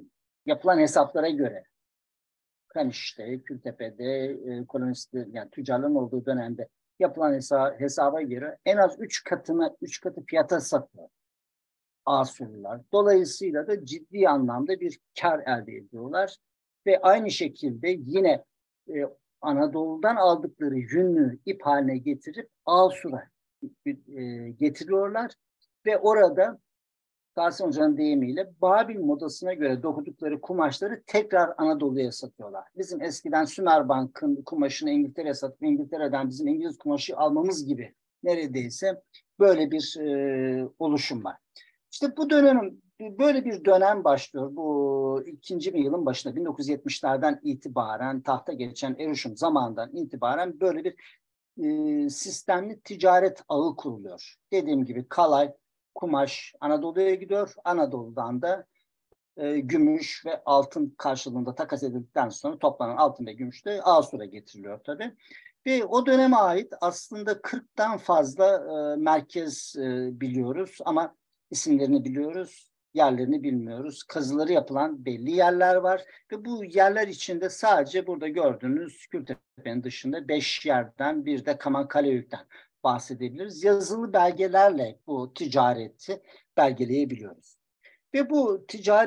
yapılan hesaplara göre Kaniş'te, Kültepe'de, kolonistler, yani tüccarların olduğu dönemde yapılan hesaba göre en az 3 katı fiyata satıyor Asurlular. Dolayısıyla da ciddi anlamda bir kar elde ediyorlar ve aynı şekilde yine Anadolu'dan aldıkları yünü ip haline getirip Asur'a getiriyorlar ve orada Tahsin Hoca'nın deyimiyle Babil modasına göre dokudukları kumaşları tekrar Anadolu'ya satıyorlar. Bizim eskiden Sümerbank'ın kumaşını İngiltere'ye satıp İngiltere'den bizim İngiliz kumaşı almamız gibi neredeyse böyle bir oluşum var. İşte bu dönem, böyle bir dönem başlıyor. Bu ikinci bir yılın başında 1970'lerden itibaren tahta geçen Eruşum zamanından itibaren böyle bir sistemli ticaret ağı kuruluyor. Dediğim gibi kalay, kumaş Anadolu'ya gidiyor. Anadolu'dan da gümüş ve altın karşılığında takas edildikten sonra toplanan altın ve gümüş de Asur'a getiriliyor tabii. Ve o döneme ait aslında 40'tan fazla merkez biliyoruz ama isimlerini biliyoruz, yerlerini bilmiyoruz. Kazıları yapılan belli yerler var ve bu yerler içinde sadece burada gördüğünüz Kültepe'nin dışında 5 yerden bir de Kamankaleöyük'ten bahsedebiliriz. Yazılı belgelerle bu ticareti belgeleyebiliyoruz. Ve bu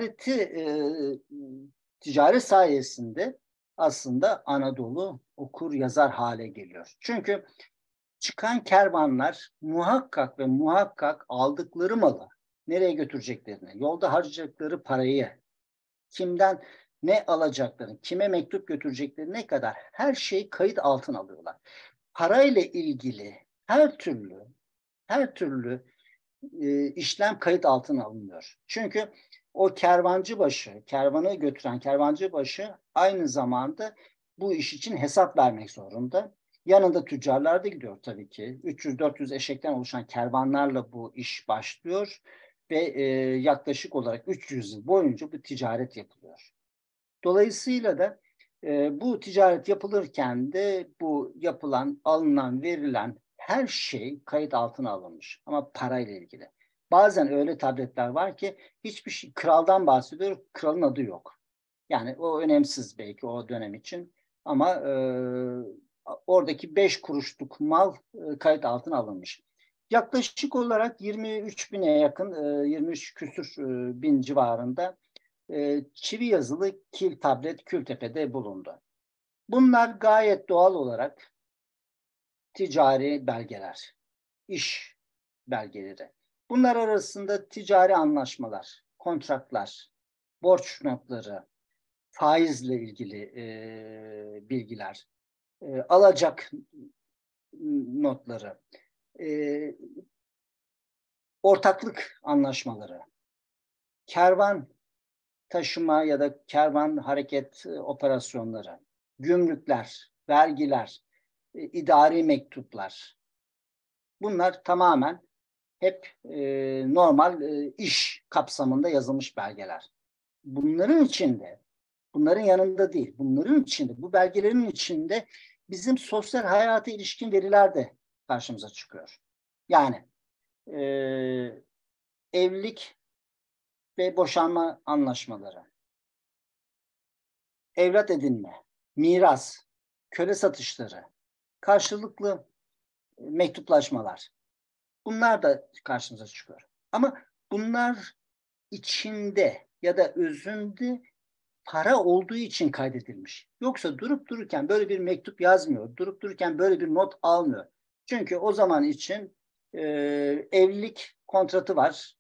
ticaret sayesinde aslında Anadolu okur yazar hale geliyor. Çünkü çıkan kervanlar muhakkak ve muhakkak aldıkları malı nereye götüreceklerini, yolda harcayacakları parayı, kimden ne alacaklarını, kime mektup götüreceklerine kadar her şeyi kayıt altına alıyorlar. Parayla ilgili her türlü işlem kayıt altına alınıyor. Çünkü o kervanı götüren kervancı başı aynı zamanda bu iş için hesap vermek zorunda. Yanında tüccarlar da gidiyor tabii ki. 300-400 eşekten oluşan kervanlarla bu iş başlıyor ve yaklaşık olarak 300 yıl boyunca bu ticaret yapılıyor. Dolayısıyla da bu ticaret yapılırken de bu yapılan, alınan, verilen her şey kayıt altına alınmış. Ama parayla ilgili. Bazen öyle tabletler var ki hiçbir şey, kraldan bahsediyor, kralın adı yok. Yani o önemsiz belki o dönem için. Ama oradaki 5 kuruşluk mal kayıt altına alınmış. Yaklaşık olarak 23 bine yakın, 23 küsür bin civarında çivi yazılı kil tablet Kültepe'de bulundu. Bunlar gayet doğal olarak ticari belgeler, iş belgeleri. Bunlar arasında ticari anlaşmalar, kontratlar, borç notları, faizle ilgili bilgiler, alacak notları, ortaklık anlaşmaları, kervan taşıma ya da kervan hareket operasyonları, gümrükler, vergiler, idari mektuplar. Bunlar tamamen hep normal iş kapsamında yazılmış belgeler. Bunların yanında değil, bunların içinde, bu belgelerin içinde bizim sosyal hayata ilişkin veriler de karşımıza çıkıyor. Yani evlilik ve boşanma anlaşmaları, evlat edinme, miras, köle satışları, karşılıklı mektuplaşmalar. Bunlar da karşımıza çıkıyor. Ama bunlar içinde ya da özünde para olduğu için kaydedilmiş. Yoksa durup dururken böyle bir mektup yazmıyor. Durup dururken böyle bir not almıyor. Çünkü o zaman için evlilik kontratı var.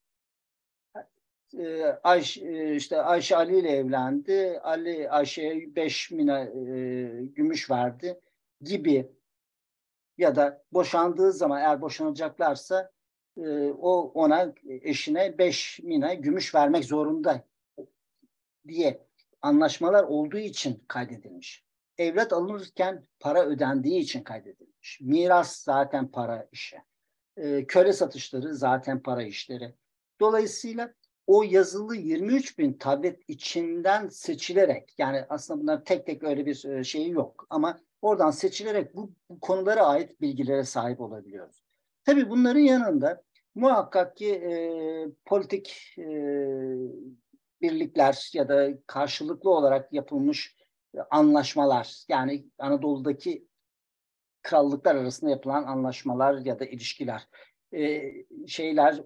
Ayşe Ali ile evlendi. Ali Ayşe'ye 5 mina gümüş verdi gibi, ya da boşandığı zaman eğer boşanacaklarsa o ona, eşine 5 mina gümüş vermek zorunda diye anlaşmalar olduğu için kaydedilmiş. Evlat alınırken para ödendiği için kaydedilmiş. Miras zaten para işi. Köle satışları zaten para işleri. Dolayısıyla o yazılı 23 bin tablet içinden seçilerek, yani aslında bunlar tek tek öyle bir şeyi yok ama oradan seçilerek bu konulara ait bilgilere sahip olabiliyoruz. Tabii bunların yanında muhakkak ki politik birlikler ya da karşılıklı olarak yapılmış anlaşmalar, yani Anadolu'daki krallıklar arasında yapılan anlaşmalar ya da ilişkiler, şeyler,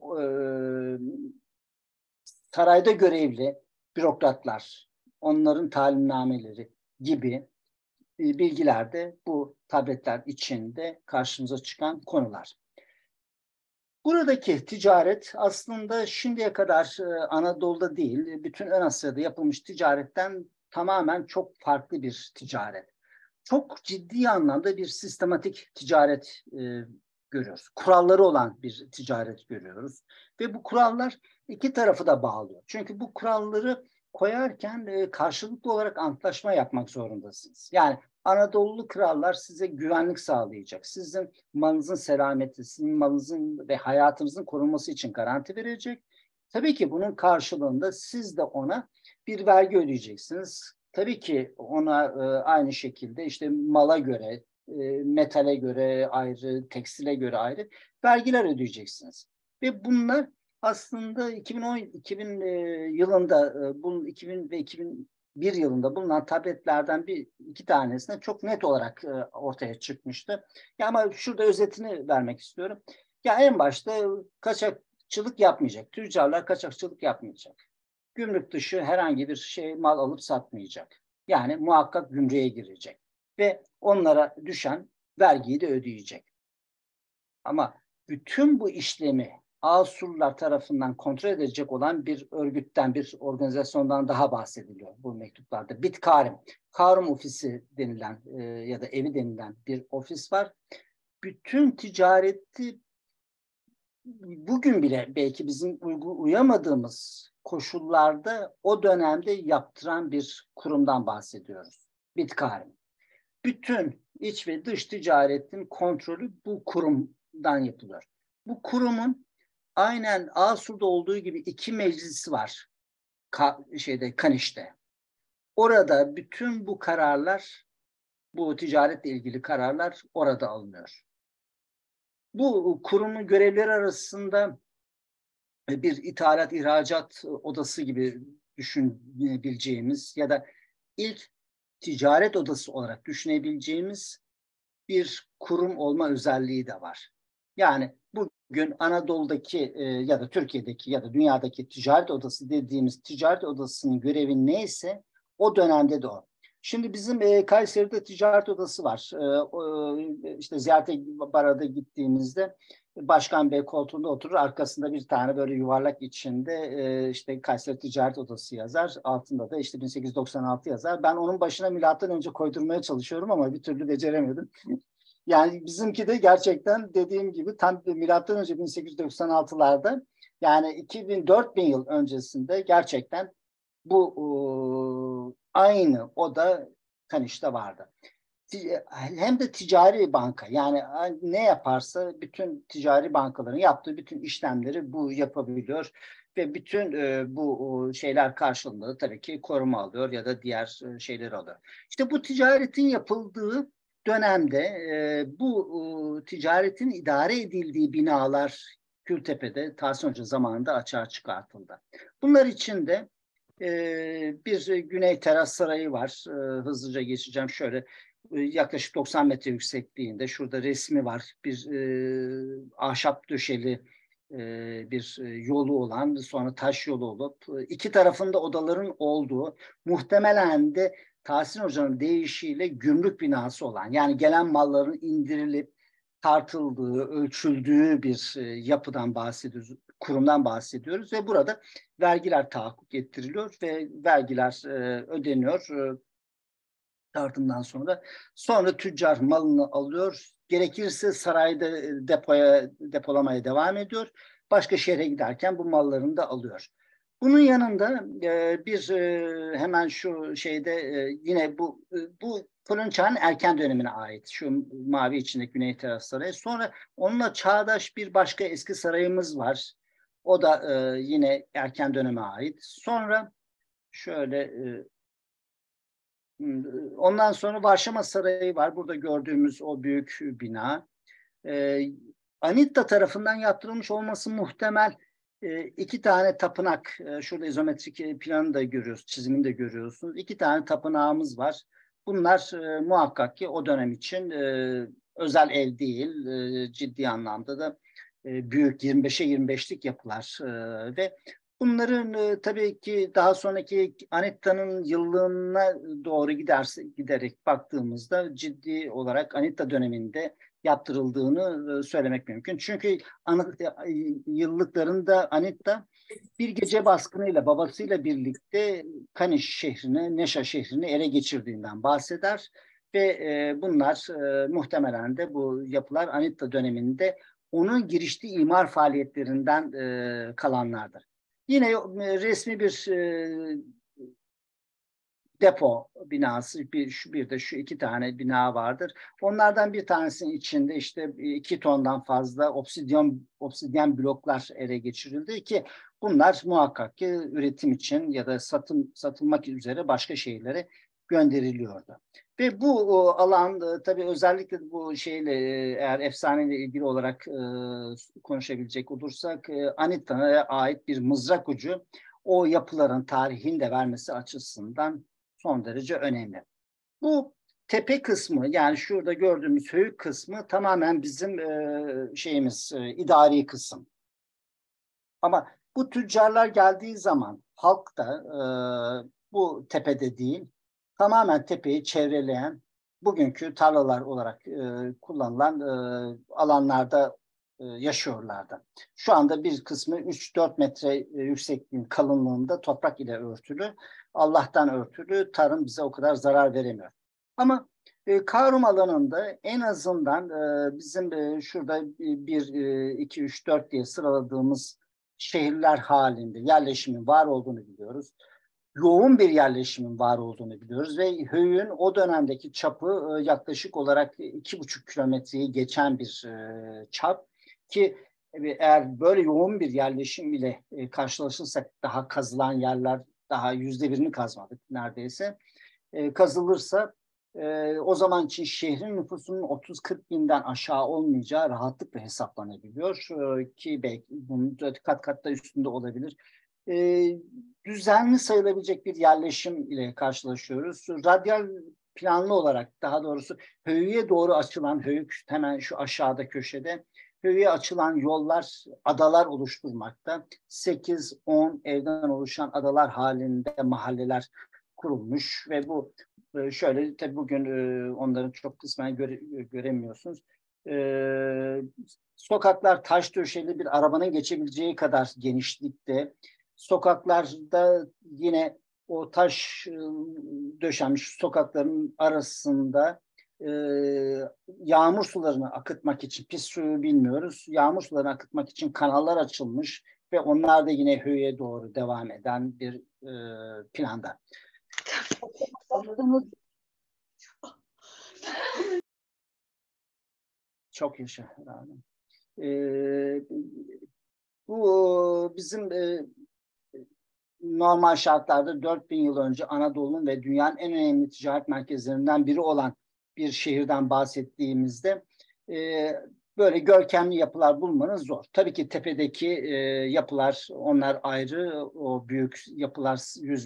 sarayda görevli bürokratlar, onların talimnameleri gibi bilgiler de bu tabletler içinde karşımıza çıkan konular. Buradaki ticaret aslında şimdiye kadar Anadolu'da değil, bütün Ön Asya'da yapılmış ticaretten tamamen çok farklı bir ticaret. Çok ciddi anlamda bir sistematik ticaret görüyoruz. Kuralları olan bir ticaret görüyoruz. Ve bu kurallar iki tarafı da bağlıyor. Çünkü bu kuralları koyarken karşılıklı olarak antlaşma yapmak zorundasınız. Yani Anadolulu krallar size güvenlik sağlayacak. Sizin malınızın selameti, sizin malınızın ve hayatınızın korunması için garanti verecek. Tabii ki bunun karşılığında siz de ona bir vergi ödeyeceksiniz. Tabii ki ona aynı şekilde işte mala göre, metale göre ayrı, tekstile göre ayrı vergiler ödeyeceksiniz. Ve bunlar aslında 2000 yılında, 2000 ve 2001 yılında bulunan tabletlerden iki tanesine çok net olarak ortaya çıkmıştı. Ya ama şurada özetini vermek istiyorum. Ya en başta kaçakçılık yapmayacak. Tüccarlar kaçakçılık yapmayacak. Gümrük dışı herhangi bir mal alıp satmayacak. Yani muhakkak gümrüğe girecek. Ve onlara düşen vergiyi de ödeyecek. Ama bütün bu işlemi Asurlular tarafından kontrol edecek olan bir örgütten, bir organizasyondan daha bahsediliyor bu mektuplarda. Bitkarim, Karım Ofisi denilen ya da evi denilen bir ofis var. Bütün ticareti bugün bile belki bizim uyamadığımız koşullarda o dönemde yaptıran bir kurumdan bahsediyoruz. Bitkarim. Bütün iç ve dış ticaretin kontrolü bu kurumdan yapılıyor. Bu kurumun aynen Asur'da olduğu gibi iki meclisi var Kaniş'te. Orada bütün bu kararlar, bu ticaretle ilgili kararlar orada alınıyor. Bu kurumun görevleri arasında bir ithalat, ihracat odası gibi düşünebileceğimiz ya da ilk ticaret odası olarak düşünebileceğimiz bir kurum olma özelliği de var. Yani bugün Anadolu'daki ya da Türkiye'deki ya da dünyadaki ticaret odası dediğimiz ticaret odasının görevi neyse o dönemde de o. Şimdi bizim Kayseri'de ticaret odası var. İşte ziyarete barada gittiğimizde Başkan Bey koltuğunda oturur. Arkasında bir tane böyle yuvarlak içinde işte Kayseri Ticaret Odası yazar. Altında da işte 1896 yazar. Ben onun başına milattan önce koydurmaya çalışıyorum ama bir türlü beceremedim. Yani bizimki de gerçekten dediğim gibi tam milattan önce 1896'larda, yani 2000-4000 yıl öncesinde gerçekten bu aynı oda Kaniş'te vardı. Hem de ticari banka, yani ne yaparsa bütün ticari bankaların yaptığı bütün işlemleri bu yapabiliyor ve bütün bu şeyler karşılığında tabii ki koruma alıyor ya da diğer şeyleri alıyor. İşte bu ticaretin yapıldığı dönemde bu ticaretin idare edildiği binalar Kültepe'de Tahsin Hoca zamanında açığa çıkartıldı. Bunlar içinde bir Güney Teras Sarayı var. Hızlıca geçeceğim şöyle. Yaklaşık 90 metre yüksekliğinde. Şurada resmi var. Bir ahşap döşeli bir yolu olan, sonra taş yolu olup iki tarafında odaların olduğu, muhtemelen de Tahsin Hoca'nın deyişiyle gümrük binası olan, yani gelen malların indirilip tartıldığı, ölçüldüğü bir yapıdan bahsediyoruz, kurumdan bahsediyoruz ve burada vergiler tahakkuk ettiriliyor ve vergiler ödeniyor. Ardından sonra tüccar malını alıyor. Gerekirse sarayda depolamaya devam ediyor. Başka şehre giderken bu mallarını da alıyor. Bunun yanında hemen şu şeyde yine bu Fırın Çağı'nın erken dönemine ait şu mavi içindeki Güney Teras Sarayı. Sonra onunla çağdaş bir başka eski sarayımız var. O da yine erken döneme ait. Sonra şöyle ondan sonra Varşama Sarayı var. Burada gördüğümüz o büyük bina. Anitta tarafından yaptırılmış olması muhtemel. İki tane tapınak, şurada izometrik planı da görüyoruz, çizimini de görüyorsunuz. İki tane tapınağımız var. Bunlar muhakkak ki o dönem için özel ev değil, ciddi anlamda da büyük 25'e 25'lik yapılar ve bunların tabii ki daha sonraki Anitta'nın yıllığına doğru giderek baktığımızda ciddi olarak Anitta döneminde yaptırıldığını söylemek mümkün. Çünkü yıllıklarında Anitta bir gece baskınıyla babasıyla birlikte Kaniş şehrini, Neşa şehrini ele geçirdiğinden bahseder ve bunlar muhtemelen de bu yapılar Anitta döneminde onun giriştiği imar faaliyetlerinden kalanlardır. Yine resmi bir depo binası, bir de şu iki tane bina vardır. Onlardan bir tanesinin içinde işte 2 tondan fazla obsidyen bloklar ele geçirildi ki bunlar muhakkak ki üretim için ya da satılmak üzere başka şehirlere gönderiliyordu. Ve bu alan tabii özellikle bu şeyle eğer efsaneyle ilgili olarak konuşabilecek olursak Anitta'ya ait bir mızrak ucu o yapıların tarihini de vermesi açısından son derece önemli. Bu tepe kısmı yani şurada gördüğümüz höyük kısmı tamamen bizim idari kısım. Ama bu tüccarlar geldiği zaman halk da bu tepede değil, tamamen tepeyi çevreleyen bugünkü tarlalar olarak kullanılan alanlarda yaşıyorlardı. Şu anda bir kısmı 3-4 metre yüksekliğin kalınlığında toprak ile örtülü. Allah'tan örtülü. Tarım bize o kadar zarar veremiyor. Ama Kağrum alanında en azından bizim şurada 1, 2, 3, 4 diye sıraladığımız şehirler halinde yerleşimin var olduğunu biliyoruz. Yoğun bir yerleşimin var olduğunu biliyoruz ve Höyük'ün o dönemdeki çapı yaklaşık olarak 2,5 kilometreyi geçen bir çap ki eğer böyle yoğun bir yerleşim ile karşılaşırsak daha kazılan yerler daha %1'ini kazmadık neredeyse. Kazılırsa o zaman için şehrin nüfusunun 30-40 binden aşağı olmayacağı rahatlıkla hesaplanabiliyor ki belki bunun kat kat da üstünde olabilir. Düzenli sayılabilecek bir yerleşim ile karşılaşıyoruz. Radyal planlı olarak daha doğrusu Höyük'e doğru açılan Höyük hemen şu aşağıda köşede Höyük'e açılan yollar adalar oluşturmakta. 8-10 evden oluşan adalar halinde mahalleler kurulmuş ve bu şöyle tabii bugün onların çok kısmen göremiyorsunuz. Sokaklar taş döşeli bir arabanın geçebileceği kadar genişlikte. Sokaklarda yine o taş döşenmiş sokakların arasında yağmur sularını akıtmak için, pis suyu bilmiyoruz, yağmur sularını akıtmak için kanallar açılmış ve onlar da yine Höyük'e doğru devam eden bir planda. Çok yaşa. Bu bizim normal şartlarda 4000 yıl önce Anadolu'nun ve dünyanın en önemli ticaret merkezlerinden biri olan bir şehirden bahsettiğimizde böyle görkemli yapılar bulmanız zor. Tabii ki tepedeki yapılar onlar ayrı. O büyük yapılar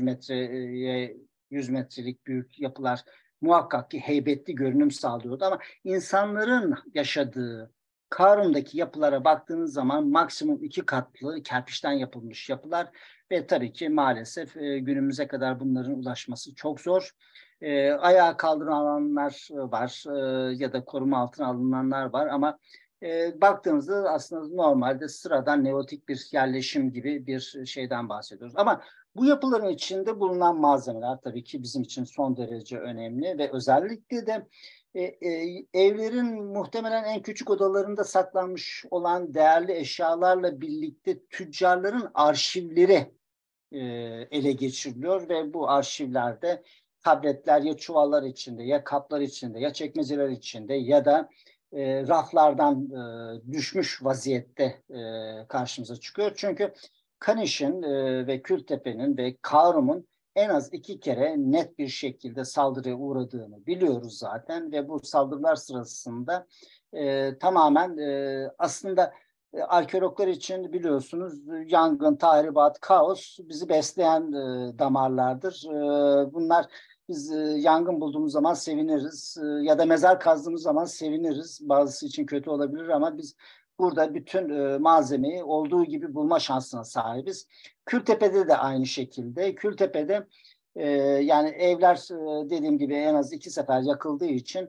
100 metrelik büyük yapılar muhakkak ki heybetli görünüm sağlıyordu ama insanların yaşadığı Kağrum'daki yapılara baktığınız zaman maksimum 2 katlı kerpiçten yapılmış yapılar ve tabii ki maalesef günümüze kadar bunların ulaşması çok zor. Ayağa kaldırılanlar var ya da koruma altına alınanlar var ama baktığımızda aslında normalde sıradan neolitik bir yerleşim gibi bir şeyden bahsediyoruz. Ama bu yapıların içinde bulunan malzemeler tabii ki bizim için son derece önemli ve özellikle de evlerin muhtemelen en küçük odalarında saklanmış olan değerli eşyalarla birlikte tüccarların arşivleri ele geçiriliyor ve bu arşivlerde tabletler ya çuvallar içinde ya kaplar içinde ya çekmeceler içinde ya da raflardan düşmüş vaziyette karşımıza çıkıyor. Çünkü Kaniş'in ve Kültepe'nin ve Kağrum'un en az 2 kere net bir şekilde saldırıya uğradığını biliyoruz zaten ve bu saldırılar sırasında tamamen aslında Arkeologlar için biliyorsunuz yangın, tahribat, kaos bizi besleyen damarlardır. Bunlar biz yangın bulduğumuz zaman seviniriz ya da mezar kazdığımız zaman seviniriz. Bazısı için kötü olabilir ama biz burada bütün malzemeyi olduğu gibi bulma şansına sahibiz. Kültepe'de de aynı şekilde. Kültepe'de yani evler dediğim gibi en az 2 sefer yakıldığı için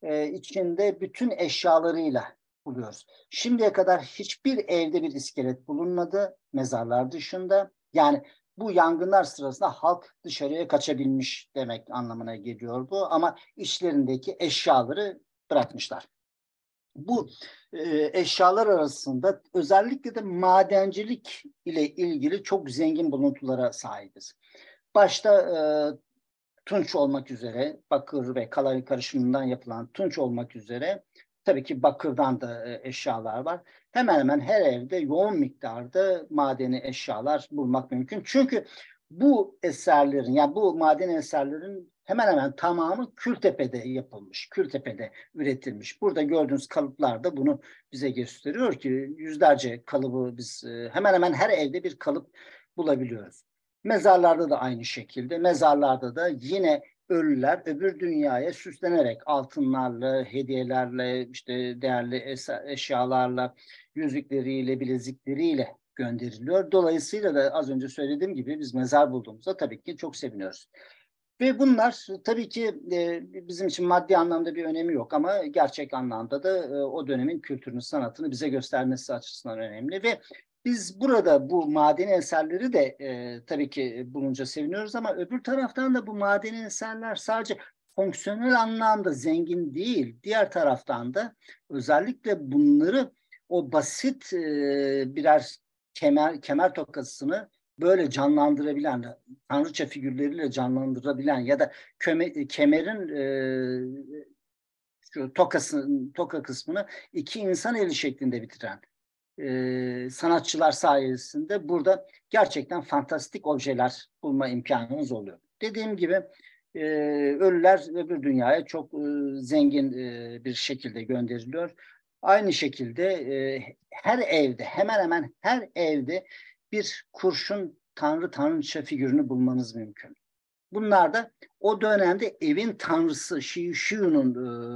içinde bütün eşyalarıyla buluyoruz. Şimdiye kadar hiçbir evde bir iskelet bulunmadı mezarlar dışında. Yani bu yangınlar sırasında halk dışarıya kaçabilmiş demek anlamına geliyor bu ama içlerindeki eşyaları bırakmışlar. Bu eşyalar arasında özellikle de madencilik ile ilgili çok zengin buluntulara sahibiz. Başta tunç olmak üzere, bakır ve kalori karışımından yapılan tunç olmak üzere tabii ki bakırdan da eşyalar var. Hemen hemen her evde yoğun miktarda madeni eşyalar bulmak mümkün. Çünkü bu eserlerin, yani bu maden eserlerin hemen hemen tamamı Kültepe'de yapılmış, Kültepe'de üretilmiş. Burada gördüğünüz kalıplar da bunu bize gösteriyor ki yüzlerce kalıbı biz hemen hemen her evde bir kalıp bulabiliyoruz. Mezarlarda da aynı şekilde. Mezarlarda da yine ölüler öbür dünyaya süslenerek altınlarla, hediyelerle, işte değerli eşyalarla, yüzükleriyle, bilezikleriyle gönderiliyor. Dolayısıyla da az önce söylediğim gibi biz mezar bulduğumuzda tabii ki çok seviniyoruz. Ve bunlar tabii ki bizim için maddi anlamda bir önemi yok ama gerçek anlamda da o dönemin kültürünü, sanatını bize göstermesi açısından önemli ve biz burada bu madeni eserleri de tabii ki bulunca seviniyoruz ama öbür taraftan da bu madeni eserler sadece fonksiyonel anlamda zengin değil. Diğer taraftan da özellikle bunları o basit birer kemer tokasını böyle canlandırabilen, tanrıça figürleriyle canlandırabilen ya da kemerin şu toka kısmını 2 insan eli şeklinde bitiren sanatçılar sayesinde burada gerçekten fantastik objeler bulma imkanımız oluyor. Dediğim gibi ölüler öbür dünyaya çok zengin bir şekilde gönderiliyor. Aynı şekilde her evde, hemen hemen her evde bir kurşun tanrıça figürünü bulmanız mümkün. Bunlar da o dönemde evin tanrısı Shiyu'nun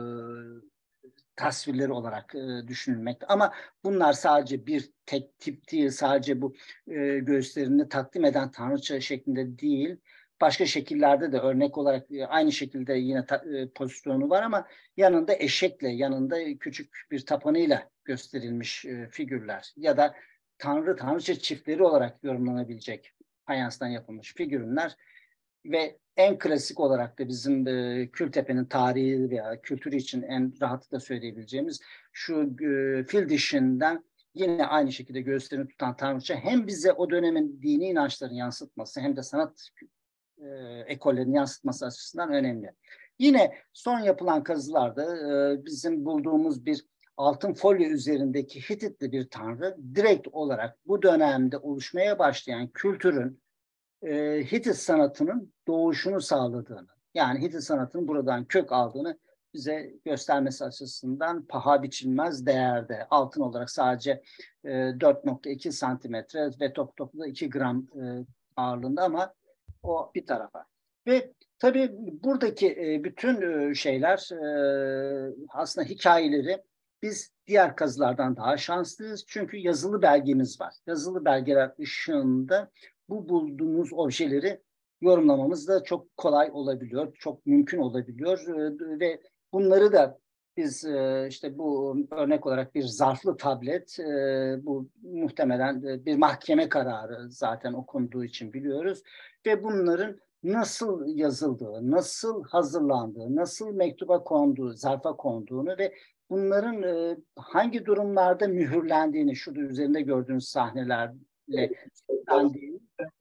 tasvirleri olarak düşünülmekte. Ama bunlar sadece bir tek tip değil, sadece bu gösterini takdim eden tanrıça şeklinde değil. Başka şekillerde de örnek olarak aynı şekilde yine pozisyonu var ama yanında eşekle, yanında küçük bir tapanıyla gösterilmiş figürler ya da tanrıça çiftleri olarak yorumlanabilecek fayanstan yapılmış figürler ve en klasik olarak da bizim Kültepe'nin tarihi veya kültürü için en rahatlıkla söyleyebileceğimiz şu fil dişinden yine aynı şekilde göğüslerini tutan tanrıça hem bize o dönemin dini inançlarını yansıtması hem de sanat ekollerini yansıtması açısından önemli. Yine son yapılan kazılarda bizim bulduğumuz bir altın folyo üzerindeki Hititli bir tanrı direkt olarak bu dönemde oluşmaya başlayan kültürün Hitit sanatının doğuşunu sağladığını, yani Hitit sanatının buradan kök aldığını bize göstermesi açısından paha biçilmez değerde. Altın olarak sadece 4,2 santimetre ve toplamda 2 gram ağırlığında ama o bir tarafa. Ve tabii buradaki bütün şeyler aslında hikayeleri biz diğer kazılardan daha şanslıyız. Çünkü yazılı belgemiz var. Yazılı belgeler ışığında bu bulduğumuz objeleri yorumlamamız da çok kolay olabiliyor, çok mümkün olabiliyor ve bunları da biz işte bu örnek olarak bir zarflı tablet, bu muhtemelen bir mahkeme kararı zaten okunduğu için biliyoruz ve bunların nasıl yazıldığı, nasıl hazırlandığı, nasıl mektuba konduğu, zarfa konduğunu ve bunların hangi durumlarda mühürlendiğini, şurada üzerinde gördüğünüz sahnelerle mühürlendiğini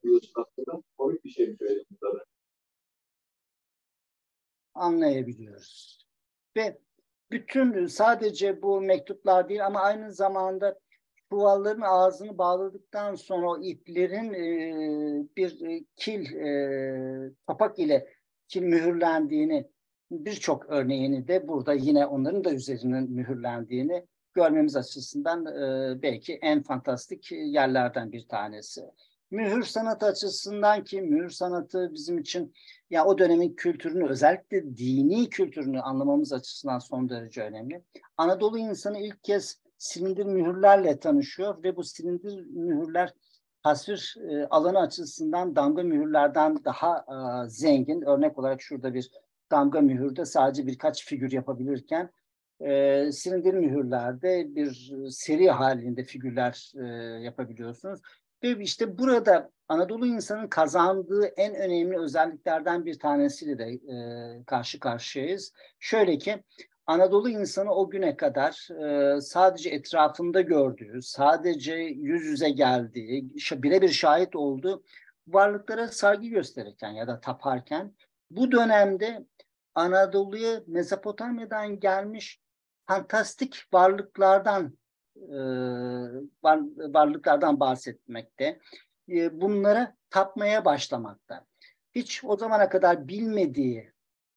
anlayabiliyoruz. Ve bütün sadece bu mektuplar değil ama aynı zamanda çuvalların ağzını bağladıktan sonra o iplerin bir kil kapak ile kil mühürlendiğini birçok örneğini de burada yine onların da üzerinin mühürlendiğini görmemiz açısından belki en fantastik yerlerden bir tanesi. Mühür sanatı açısından, ki mühür sanatı bizim için ya o dönemin kültürünü, özellikle dini kültürünü anlamamız açısından son derece önemli. Anadolu insanı ilk kez silindir mühürlerle tanışıyor ve bu silindir mühürler tasvir alanı açısından damga mühürlerden daha zengin. Örnek olarak şurada bir damga mühürde sadece birkaç figür yapabilirken silindir mühürlerde bir seri halinde figürler yapabiliyorsunuz. Ve işte burada Anadolu insanın kazandığı en önemli özelliklerden bir tanesiyle de karşı karşıyayız. Şöyle ki Anadolu insanı o güne kadar sadece etrafında gördüğü, sadece yüz yüze geldiği, birebir şahit olduğu varlıklara saygı gösterirken ya da taparken bu dönemde Anadolu'ya Mezopotamya'dan gelmiş fantastik varlıklardan bahsetmekte. Bunlara tapmaya başlamakta. Hiç o zamana kadar bilmediği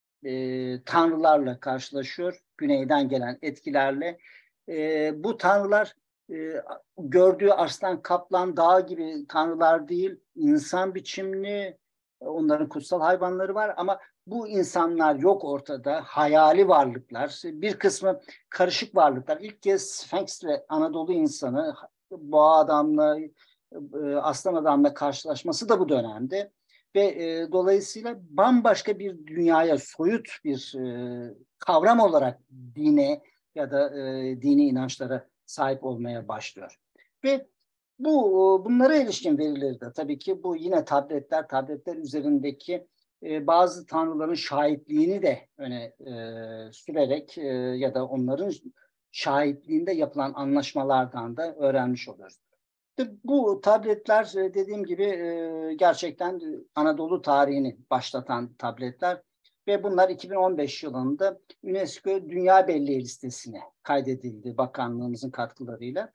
tanrılarla karşılaşıyor, güneyden gelen etkilerle. Bu tanrılar gördüğü aslan, kaplan, dağ gibi tanrılar değil, insan biçimli, onların kutsal hayvanları var ama bu insanlar yok ortada, hayali varlıklar, bir kısmı karışık varlıklar. İlk kez Sphinx'le Anadolu insanı, boğa adamla, aslan adamla karşılaşması da bu dönemde. Ve dolayısıyla bambaşka bir dünyaya, soyut bir kavram olarak dine ya da dini inançlara sahip olmaya başlıyor. Ve bunlara ilişkin verileri de tabii ki bu yine tabletler üzerindeki bazı tanrıların şahitliğini de öne sürerek ya da onların şahitliğinde yapılan anlaşmalardan da öğrenmiş oluyoruz. Bu tabletler dediğim gibi gerçekten Anadolu tarihini başlatan tabletler ve bunlar 2015 yılında UNESCO Dünya Belleği listesine kaydedildi bakanlığımızın katkılarıyla.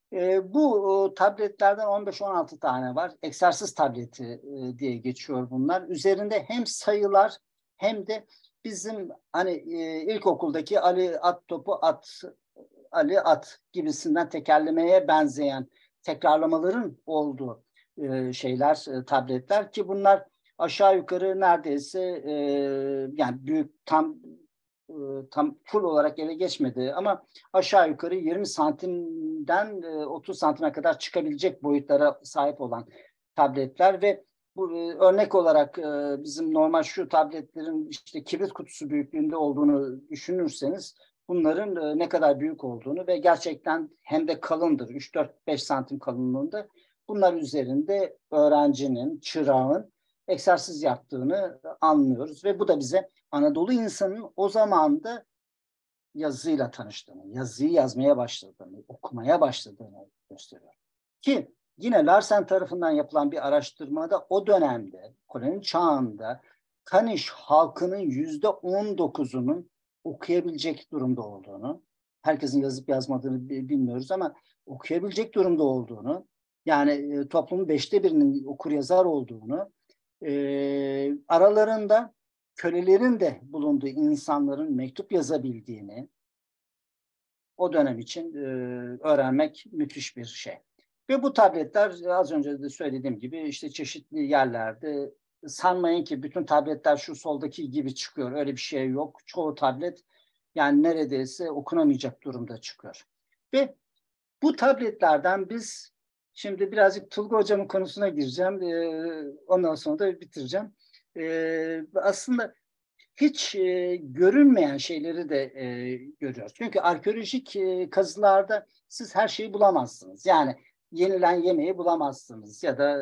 Bu tabletlerden 15-16 tane var. Egzersiz tableti diye geçiyor bunlar. Üzerinde hem sayılar hem de bizim hani ilkokuldaki Ali at topu at, Ali at gibisinden tekerlemeye benzeyen tekrarlamaların olduğu tabletler ki bunlar aşağı yukarı neredeyse yani büyük tam full olarak ele geçmedi ama aşağı yukarı 20 santimden 30 santime kadar çıkabilecek boyutlara sahip olan tabletler ve bu örnek olarak bizim normal şu tabletlerin işte kibrit kutusu büyüklüğünde olduğunu düşünürseniz bunların ne kadar büyük olduğunu ve gerçekten hem de kalındır, 3-4-5 santim kalınlığında bunlar üzerinde öğrencinin, çırağın egzersiz yaptığını anlıyoruz ve bu da bize Anadolu insanının o zaman da yazıyla tanıştığını, yazıyı yazmaya başladığını, okumaya başladığını gösteriyor. Ki yine Larsen tarafından yapılan bir araştırmada o dönemde, koloni çağında Kaniş halkının %19'unun okuyabilecek durumda olduğunu, herkesin yazıp yazmadığını bilmiyoruz ama okuyabilecek durumda olduğunu, yani toplumun 1/5'inin okur yazar olduğunu, aralarında kölelerin de bulunduğu insanların mektup yazabildiğini o dönem için öğrenmek müthiş bir şey. Ve bu tabletler az önce de söylediğim gibi işte çeşitli yerlerde, sanmayın ki bütün tabletler şu soldaki gibi çıkıyor. Öyle bir şey yok. Çoğu tablet yani neredeyse okunamayacak durumda çıkıyor. Ve bu tabletlerden biz şimdi birazcık Tulga Hocam'ın konusuna gireceğim. Ondan sonra da bitireceğim. Aslında hiç görünmeyen şeyleri de görüyoruz. Çünkü arkeolojik kazılarda siz her şeyi bulamazsınız. Yani yenilen yemeği bulamazsınız ya da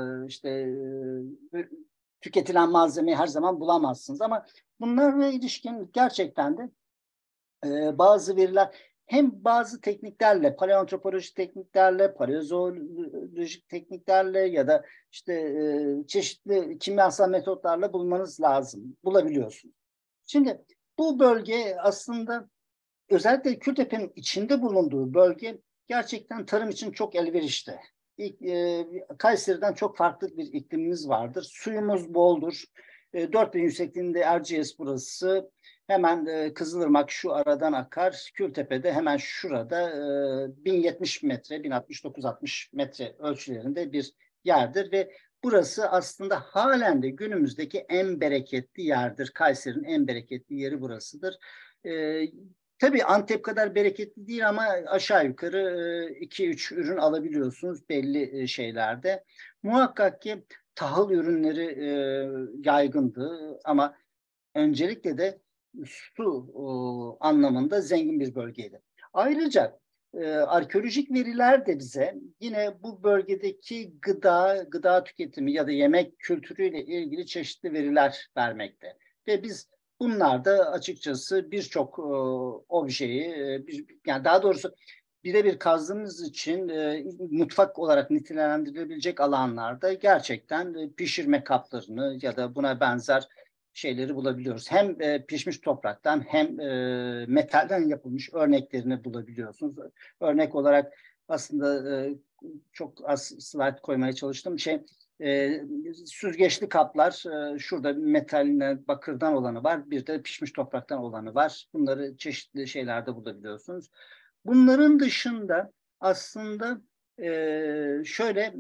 tüketilen malzemeyi her zaman bulamazsınız. Ama bunlarla ilişkin gerçekten de bazı veriler hem bazı tekniklerle, paleoantropolojik tekniklerle, paleozoolojik tekniklerle ya da işte çeşitli kimyasal metotlarla bulmanız lazım. Bulabiliyorsunuz. Şimdi bu bölge aslında özellikle Kültepe'nin içinde bulunduğu bölge gerçekten tarım için çok elverişli. Kayseri'den çok farklı bir iklimimiz vardır. Suyumuz boldur. 4000 yüksekliğinde Erciyes burası. Hemen Kızılırmak şu aradan akar. Kültepe'de hemen şurada 1070 metre, 1069-60 metre ölçülerinde bir yerdir ve burası aslında halen de günümüzdeki en bereketli yerdir. Kayseri'nin en bereketli yeri burasıdır. Tabii Antep kadar bereketli değil ama aşağı yukarı 2-3 ürün alabiliyorsunuz belli şeylerde. Muhakkak ki tahıl ürünleri yaygındı ama öncelikle de su anlamında zengin bir bölgeydi. Ayrıca arkeolojik veriler de bize yine bu bölgedeki gıda tüketimi ya da yemek kültürüyle ilgili çeşitli veriler vermekte. Ve biz bunlarda açıkçası birçok objeyi, yani daha doğrusu birebir kazdığımız için mutfak olarak nitelendirilebilecek alanlarda gerçekten pişirme kaplarını ya da buna benzer şeyleri bulabiliyoruz. Hem pişmiş topraktan hem metalden yapılmış örneklerini bulabiliyorsunuz. Örnek olarak aslında çok az slide koymaya çalıştım. Süzgeçli kaplar, şurada metaline bakırdan olanı var, bir de pişmiş topraktan olanı var. Bunları çeşitli şeylerde bulabiliyorsunuz. Bunların dışında aslında şöyle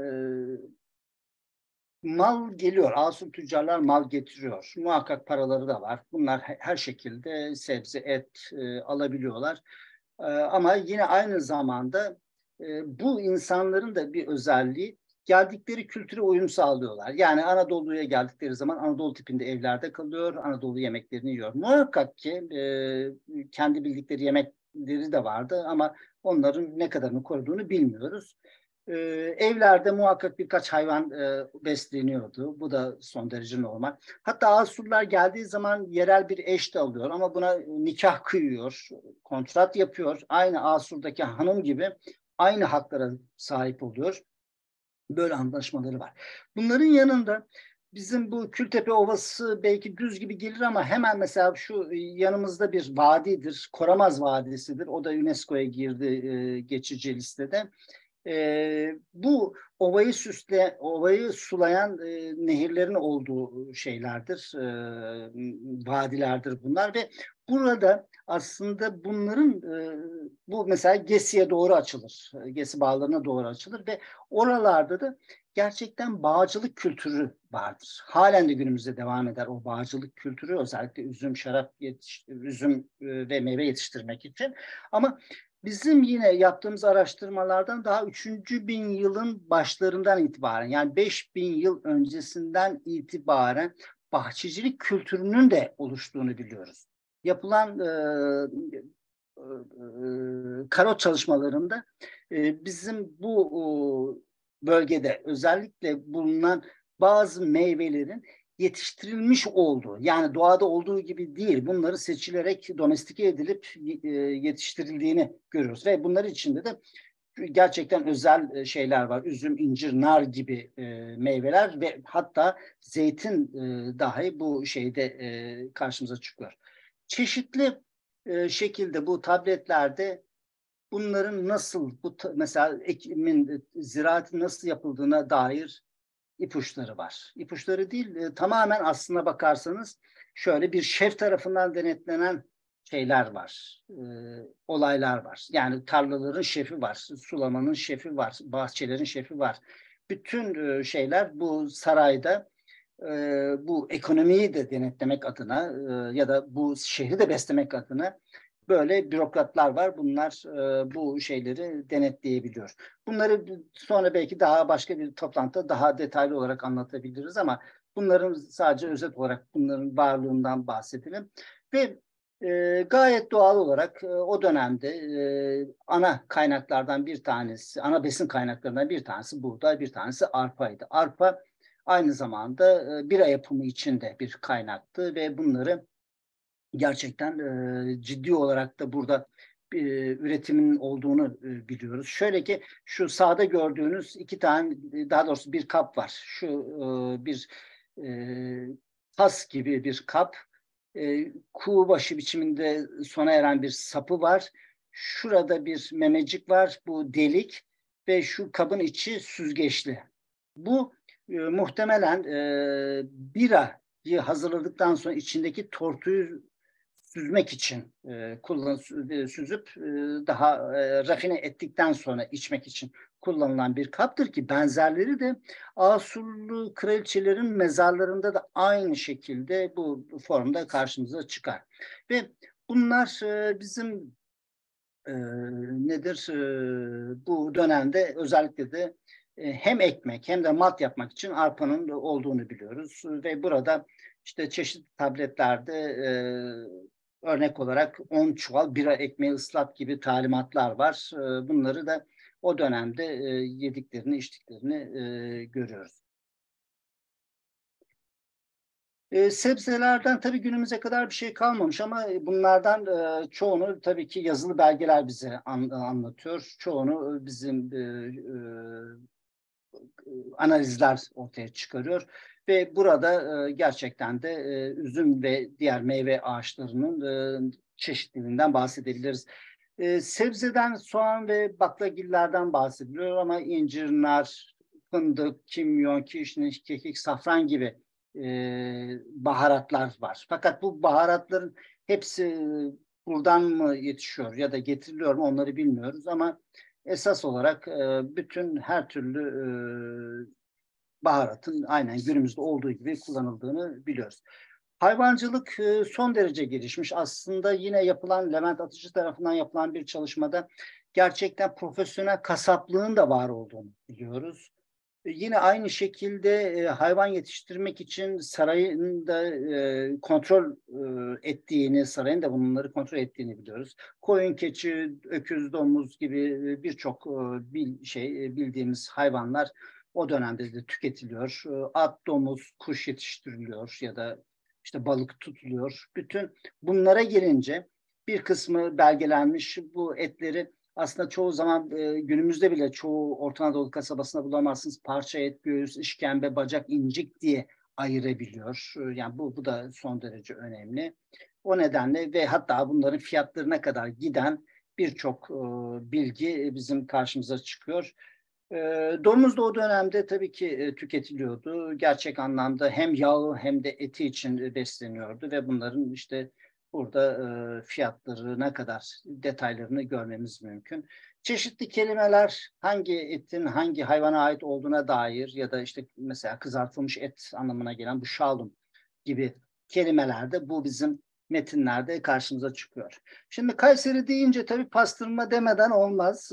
mal geliyor. Asıl tüccarlar mal getiriyor. Muhakkak paraları da var. Bunlar her şekilde sebze, et alabiliyorlar. Ama yine aynı zamanda bu insanların da bir özelliği geldikleri kültüre uyum sağlıyorlar. Yani Anadolu'ya geldikleri zaman Anadolu tipinde evlerde kalıyor, Anadolu yemeklerini yiyor. Muhakkak ki kendi bildikleri yemekleri de vardı ama onların ne kadarını koruduğunu bilmiyoruz. Evlerde muhakkak birkaç hayvan besleniyordu. Bu da son derece normal. Hatta Asurlular geldiği zaman yerel bir eş de alıyor ama buna nikah kıyıyor, kontrat yapıyor. Aynı Asur'daki hanım gibi aynı haklara sahip oluyor. Böyle anlaşmaları var. Bunların yanında bizim bu Kültepe Ovası belki düz gibi gelir ama hemen mesela şu yanımızda bir vadidir. Koramaz Vadisi'dir. O da UNESCO'ya girdi geçici listede. Bu ovayı sulayan nehirlerin olduğu şeylerdir, vadilerdir bunlar ve burada aslında bunların bu mesela Gesi'ye doğru açılır, Gesi bağlarına doğru açılır ve oralarda da gerçekten bağcılık kültürü vardır. Halen de günümüzde devam eder o bağcılık kültürü, özellikle üzüm ve meyve yetiştirmek için. Ama bizim yine yaptığımız araştırmalardan daha 3. bin yılın başlarından itibaren, yani 5000 yıl öncesinden itibaren bahçecilik kültürünün de oluştuğunu biliyoruz. Yapılan karot çalışmalarında bizim bu bölgede özellikle bulunan bazı meyvelerin yetiştirilmiş olduğu, yani doğada olduğu gibi değil, bunları seçilerek domestike edilip yetiştirildiğini görüyoruz. Ve bunlar içinde de gerçekten özel şeyler var. Üzüm, incir, nar gibi meyveler ve hatta zeytin dahi bu şeyde karşımıza çıkıyor. Çeşitli şekilde bu tabletlerde bunların nasıl, mesela ziraatin nasıl yapıldığına dair ipuçları var. İpuçları değil, tamamen aslına bakarsanız şöyle bir şef tarafından denetlenen şeyler var, olaylar var. Yani tarlaların şefi var, sulamanın şefi var, bahçelerin şefi var. Bütün şeyler bu sarayda bu ekonomiyi de denetlemek adına ya da bu şehri de beslemek adına böyle bürokratlar var. Bunlar bu şeyleri denetleyebiliyor. Bunları sonra belki daha başka bir toplantıda daha detaylı olarak anlatabiliriz ama bunların sadece özet olarak bunların varlığından bahsedelim. Ve gayet doğal olarak o dönemde ana kaynaklardan bir tanesi, ana besin kaynaklarından bir tanesi buğday, bir tanesi arpaydı. Arpa aynı zamanda bira yapımı için de bir kaynaktı ve bunları gerçekten ciddi olarak da burada üretimin olduğunu biliyoruz. Şöyle ki şu sağda gördüğünüz iki tane, daha doğrusu bir kap var. Şu bir tas gibi bir kap. Kuğu başı biçiminde sona eren bir sapı var. Şurada bir memecik var. Bu delik ve şu kabın içi süzgeçli. Bu muhtemelen birayı hazırladıktan sonra içindeki tortuyu süzmek için süzüp daha rafine ettikten sonra içmek için kullanılan bir kaptır ki benzerleri de Asurlu kraliçelerin mezarlarında da aynı şekilde bu formda karşımıza çıkar. Ve bunlar bizim bu dönemde özellikle de hem ekmek hem de mat yapmak için arpanın olduğunu biliyoruz. Ve burada işte çeşitli tabletlerde örnek olarak 10 çuval bira ekmeği ıslat gibi talimatlar var. Bunları da o dönemde yediklerini, içtiklerini görüyoruz. Sebzelerden tabii günümüze kadar bir şey kalmamış ama bunlardan çoğunu tabii ki yazılı belgeler bize anlatıyor. Çoğunu bizim analizler ortaya çıkarıyor ve burada gerçekten de üzüm ve diğer meyve ağaçlarının çeşitliliğinden bahsedebiliriz. Sebzeden soğan ve baklagillerden bahsediliyor ama incir, nar, fındık, kimyon, kişniş, kekik, safran gibi baharatlar var. Fakat bu baharatların hepsi buradan mı yetişiyor ya da getiriliyor mu onları bilmiyoruz ama esas olarak bütün her türlü baharatın aynen günümüzde olduğu gibi kullanıldığını biliyoruz. Hayvancılık son derece gelişmiş. Aslında yine Levent Atıcı tarafından yapılan bir çalışmada gerçekten profesyonel kasaplığın da var olduğunu biliyoruz. Yine aynı şekilde hayvan yetiştirmek için sarayın da kontrol ettiğini, sarayın da bunları kontrol ettiğini biliyoruz. Koyun, keçi, öküz, domuz gibi birçok bildiğimiz hayvanlar o dönemde de tüketiliyor. At, domuz, kuş yetiştiriliyor ya da işte balık tutuluyor. Bütün bunlara gelince bir kısmı belgelenmiş bu etleri aslında çoğu zaman günümüzde bile çoğu Orta Anadolu kasabasında bulamazsınız. Parça et, göğüs, işkembe, bacak, incik diye ayırabiliyor. Yani bu da son derece önemli. O nedenle ve hatta bunların fiyatlarına kadar giden birçok bilgi bizim karşımıza çıkıyor. Domuz da o dönemde tabii ki tüketiliyordu. Gerçek anlamda hem yağı hem de eti için besleniyordu ve bunların işte burada fiyatlarına kadar detaylarını görmemiz mümkün. Çeşitli kelimeler hangi etin hangi hayvana ait olduğuna dair ya da işte mesela kızartılmış et anlamına gelen bu şalum gibi kelimelerde bu bizim metinlerde karşımıza çıkıyor. Şimdi Kayseri deyince tabii pastırma demeden olmaz.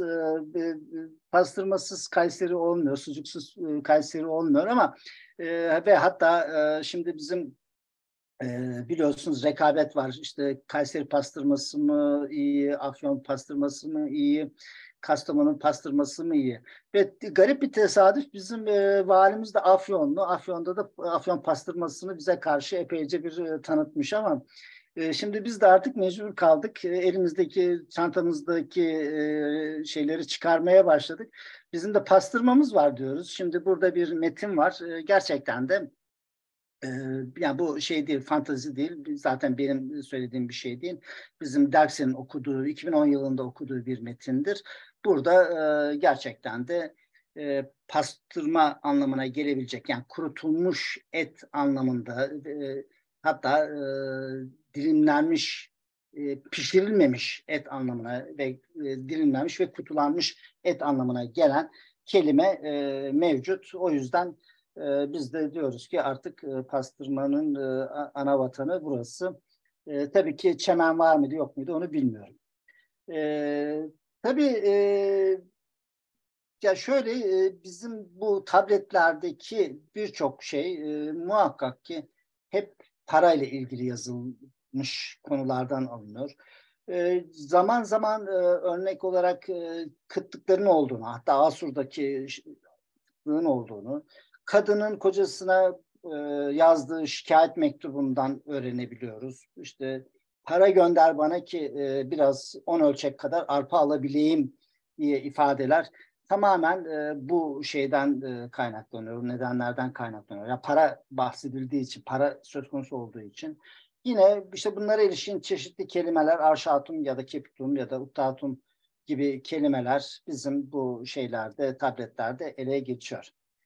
Pastırmasız Kayseri olmuyor, sucuksuz Kayseri olmuyor ama ve hatta şimdi bizim biliyorsunuz rekabet var. İşte Kayseri pastırması mı iyi, Afyon pastırması mı iyi, Kastamonu pastırması mı iyi? Ve garip bir tesadüf bizim valimiz de Afyonlu. Afyon'da da Afyon pastırmasını bize karşı epeyce bir tanıtmış ama şimdi biz de artık mecbur kaldık. Elimizdeki, çantamızdaki şeyleri çıkarmaya başladık. Bizim de pastırmamız var diyoruz. Şimdi burada bir metin var. Gerçekten de yani bu şey değil, fantazi değil. Zaten benim söylediğim bir şey değil. Bizim Derksen'in okuduğu, 2010 yılında okuduğu bir metindir. Burada gerçekten de pastırma anlamına gelebilecek, yani kurutulmuş et anlamında, hatta dilimlenmiş, pişirilmemiş et anlamına ve dilimlenmiş ve kutulanmış et anlamına gelen kelime mevcut. O yüzden biz de diyoruz ki artık pastırmanın ana vatanı burası. Tabii ki çemen var mıydı yok muydu onu bilmiyorum. Tabii ya şöyle bizim bu tabletlerdeki birçok şey muhakkak ki hep parayla ilgili yazılmış konulardan alınıyor. Zaman zaman örnek olarak kıtlıkların olduğunu, hatta Asur'daki olduğunu, kadının kocasına yazdığı şikayet mektubundan öğrenebiliyoruz. İşte para gönder bana ki biraz 10 ölçek kadar arpa alabileyim diye ifadeler tamamen bu şeyden kaynaklanıyor, nedenlerden kaynaklanıyor. Ya para bahsedildiği için, para söz konusu olduğu için. Yine işte bunlara ilişkin çeşitli kelimeler, arşatum ya da kepitum ya da uttatum gibi kelimeler bizim bu şeylerde, tabletlerde ele geçiyor.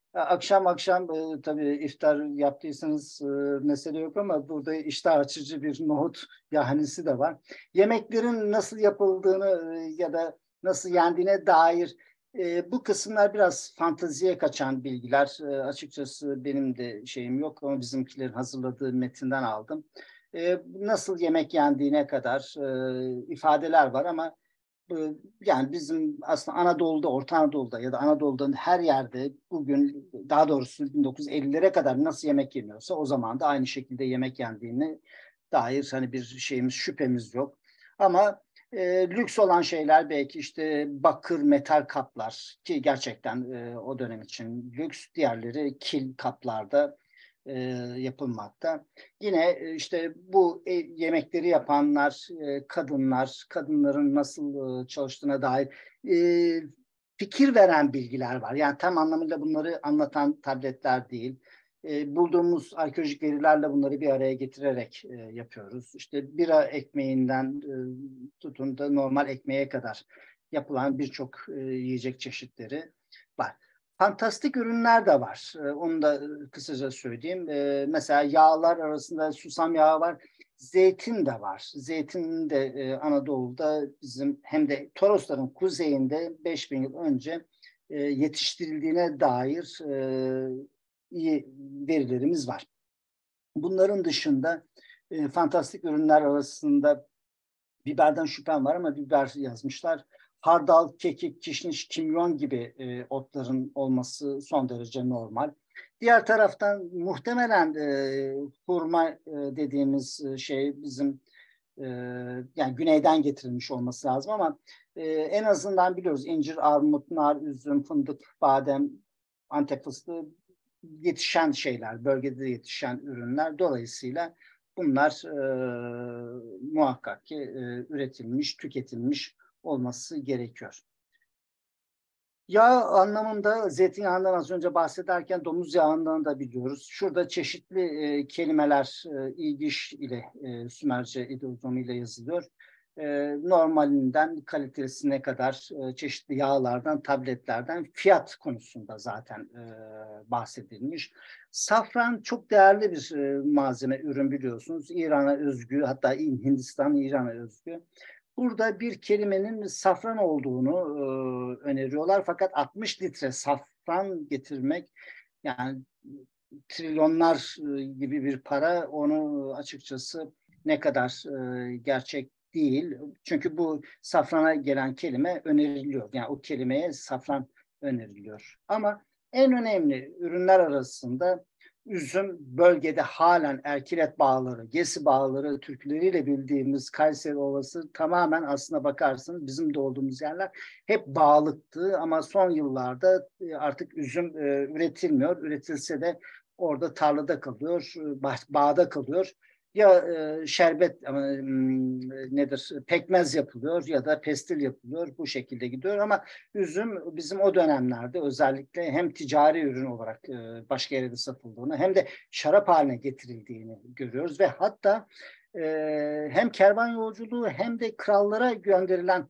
Akşam tabii iftar yaptıysanız mesele yok ama burada iştah açıcı bir nohut yahnisi de var. Yemeklerin nasıl yapıldığını ya da nasıl yendiğine dair bu kısımlar biraz fanteziye kaçan bilgiler. Açıkçası benim de şeyim yok ama bizimkilerin hazırladığı metinden aldım. Nasıl yemek yendiğine kadar ifadeler var ama yani bizim aslında Anadolu'da, Orta Anadolu'da ya da Anadolu'da her yerde bugün, daha doğrusu 1950'lere kadar nasıl yemek yeniyorsa o zaman da aynı şekilde yemek yendiğine dair hani bir şeyimiz, şüphemiz yok. Ama lüks olan şeyler belki işte bakır, metal kaplar ki gerçekten o dönem için lüks. Diğerleri kil kaplarda yapılmakta. Yine işte bu yemekleri yapanlar, kadınlar, kadınların nasıl çalıştığına dair e, fikir veren bilgiler var. Yani tam anlamıyla bunları anlatan tabletler değil. Bulduğumuz arkeolojik verilerle bunları bir araya getirerek yapıyoruz. İşte bira ekmeğinden tutun da normal ekmeğe kadar yapılan birçok yiyecek çeşitleri var. Fantastik ürünler de var. Onu da kısaca söyleyeyim. Mesela yağlar arasında susam yağı var. Zeytin de var. Zeytin de Anadolu'da bizim hem de Torosların kuzeyinde 5000 yıl önce yetiştirildiğine dair iyi verilerimiz var. Bunların dışında fantastik ürünler arasında biberden şüphem var ama biber yazmışlar. Hardal, kekik, kişniş, kimyon gibi otların olması son derece normal. Diğer taraftan muhtemelen hurma dediğimiz şey bizim yani güneyden getirilmiş olması lazım ama en azından biliyoruz incir, armut, nar, üzüm, fındık, badem, Antep fıstığı yetişen şeyler, bölgede yetişen ürünler. Dolayısıyla bunlar muhakkak ki üretilmiş, tüketilmiş olması gerekiyor. Yağ anlamında zeytinyağından az önce bahsederken domuz yağından da biliyoruz. Şurada çeşitli kelimeler İdiş ile Sümerce ideozomu ile yazılıyor. Normalinden kalitesine kadar çeşitli yağlardan, tabletlerden fiyat konusunda zaten bahsedilmiş. Safran çok değerli bir malzeme, ürün biliyorsunuz. İran'a özgü, hatta Hindistan, İran'a özgü. Burada bir kelimenin safran olduğunu öneriyorlar. Fakat 60 litre safran getirmek yani trilyonlar gibi bir para, onu açıkçası ne kadar gerçek değil. Çünkü bu safrana gelen kelime öneriliyor. Yani o kelimeye safran öneriliyor. Ama en önemli ürünler arasında üzüm, bölgede halen Erkilet bağları, Gesi bağları türküleriyle bildiğimiz Kayseri Ovası tamamen aslına bakarsanız bizim de olduğumuz yerler hep bağlıktı ama son yıllarda artık üzüm üretilmiyor. Üretilse de orada tarlada kalıyor, bağda kalıyor. Ya şerbet nedir, pekmez yapılıyor ya da pestil yapılıyor, bu şekilde gidiyor ama üzüm bizim o dönemlerde özellikle hem ticari ürün olarak başka yerde satıldığını hem de şarap haline getirildiğini görüyoruz ve hatta hem kervan yolculuğu hem de krallara gönderilen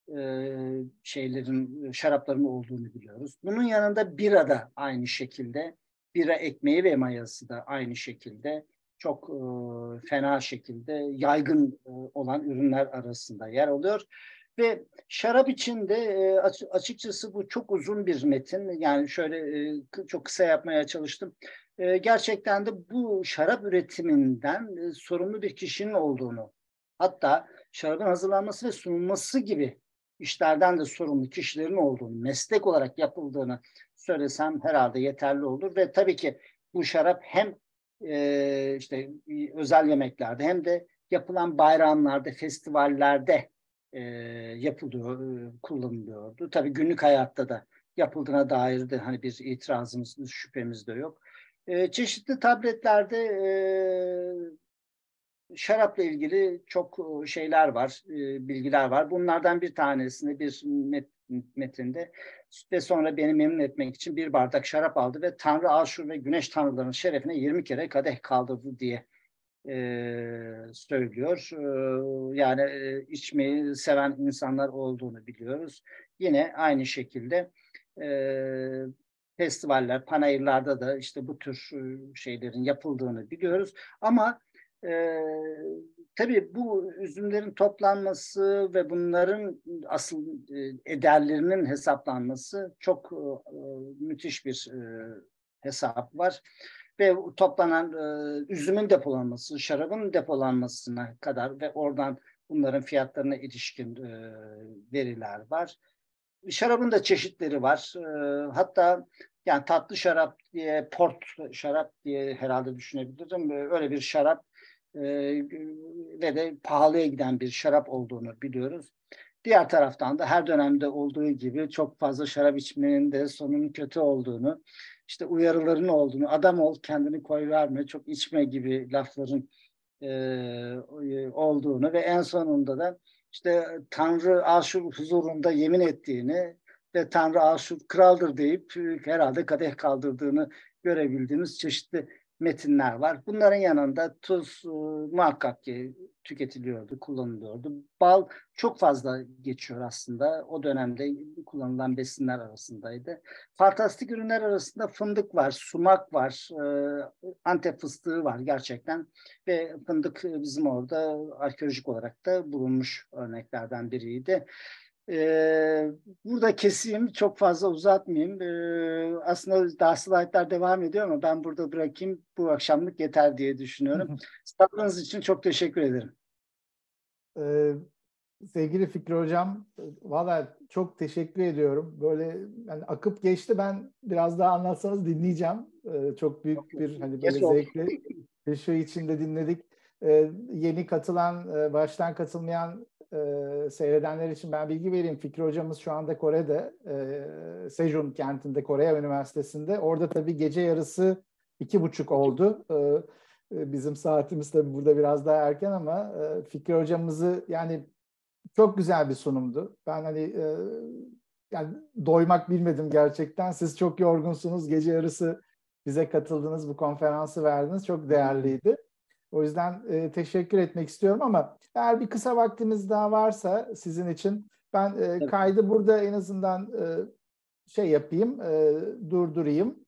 şarapların olduğunu biliyoruz. Bunun yanında bira da aynı şekilde, bira ekmeği ve mayası da aynı şekilde çok fena şekilde yaygın olan ürünler arasında yer alıyor. Ve şarap için de açıkçası bu çok uzun bir metin. Yani şöyle çok kısa yapmaya çalıştım. Gerçekten de bu şarap üretiminden sorumlu bir kişinin olduğunu, hatta şarabın hazırlanması ve sunulması gibi işlerden de sorumlu kişilerin olduğunu, meslek olarak yapıldığını söylesem herhalde yeterli olur. Ve tabii ki bu şarap hem işte özel yemeklerde hem de yapılan bayramlarda, festivallerde yapılıyor, kullanılıyordu. Tabii günlük hayatta da yapıldığına dair de hani bir itirazımız, şüphemiz de yok. Çeşitli tabletlerde şarapla ilgili çok şeyler var, bilgiler var. Bunlardan bir tanesini bir metinde ve sonra beni memnun etmek için bir bardak şarap aldı ve Tanrı Aşur ve Güneş tanrılarının şerefine 20 kere kadeh kaldırdı diye söylüyor. Yani içmeyi seven insanlar olduğunu biliyoruz. Yine aynı şekilde festivaller, panayırlarda da işte bu tür şeylerin yapıldığını biliyoruz. Ama tabii bu üzümlerin toplanması ve bunların asıl ederlerinin hesaplanması çok müthiş bir hesap var. Ve toplanan üzümün depolanması, şarabın depolanmasına kadar ve oradan bunların fiyatlarına ilişkin veriler var. Şarabın da çeşitleri var. Hatta yani tatlı şarap diye, port şarap diye herhalde düşünebilirim. Öyle bir şarap ve de pahalıya giden bir şarap olduğunu biliyoruz. Diğer taraftan da her dönemde olduğu gibi çok fazla şarap içmenin de sonunun kötü olduğunu, işte uyarıların olduğunu, adam ol kendini koy verme, çok içme gibi lafların olduğunu ve en sonunda da işte Tanrı Aşur huzurunda yemin ettiğini ve Tanrı Aşur kraldır deyip herhalde kadeh kaldırdığını görebildiğimiz çeşitli metinler var. Bunların yanında tuz muhakkak ki tüketiliyordu, kullanılıyordu. Bal çok fazla geçiyor aslında. O dönemde kullanılan besinler arasındaydı. Fantastik ürünler arasında fındık var, sumak var, Antep fıstığı var gerçekten. Ve fındık bizim orada arkeolojik olarak da bulunmuş örneklerden biriydi. Burada keseyim, çok fazla uzatmayayım. Aslında daha slaytlar devam ediyor ama ben burada bırakayım. Bu akşamlık yeter diye düşünüyorum. Sabrınız için çok teşekkür ederim. Sevgili Fikri Hocam, valla çok teşekkür ediyorum. Böyle yani akıp geçti. Ben biraz daha anlatsanız dinleyeceğim. Çok büyük bir hani böyle zevkli bir şey içinde dinledik. Yeni katılan, baştan katılmayan seyredenler için ben bilgi vereyim. Fikri Hocamız şu anda Kore'de, Sejun kentinde, Kore Üniversitesi'nde. Orada tabii gece yarısı 2:30 oldu. Bizim saatimiz tabii burada biraz daha erken ama Fikri Hocamızı yani çok güzel bir sunumdu. Ben hani yani doymak bilmedim gerçekten. Siz çok yorgunsunuz. Gece yarısı bize katıldınız, bu konferansı verdiniz. Çok değerliydi. O yüzden teşekkür etmek istiyorum ama eğer bir kısa vaktimiz daha varsa sizin için ben kaydı burada en azından şey yapayım, durdurayım.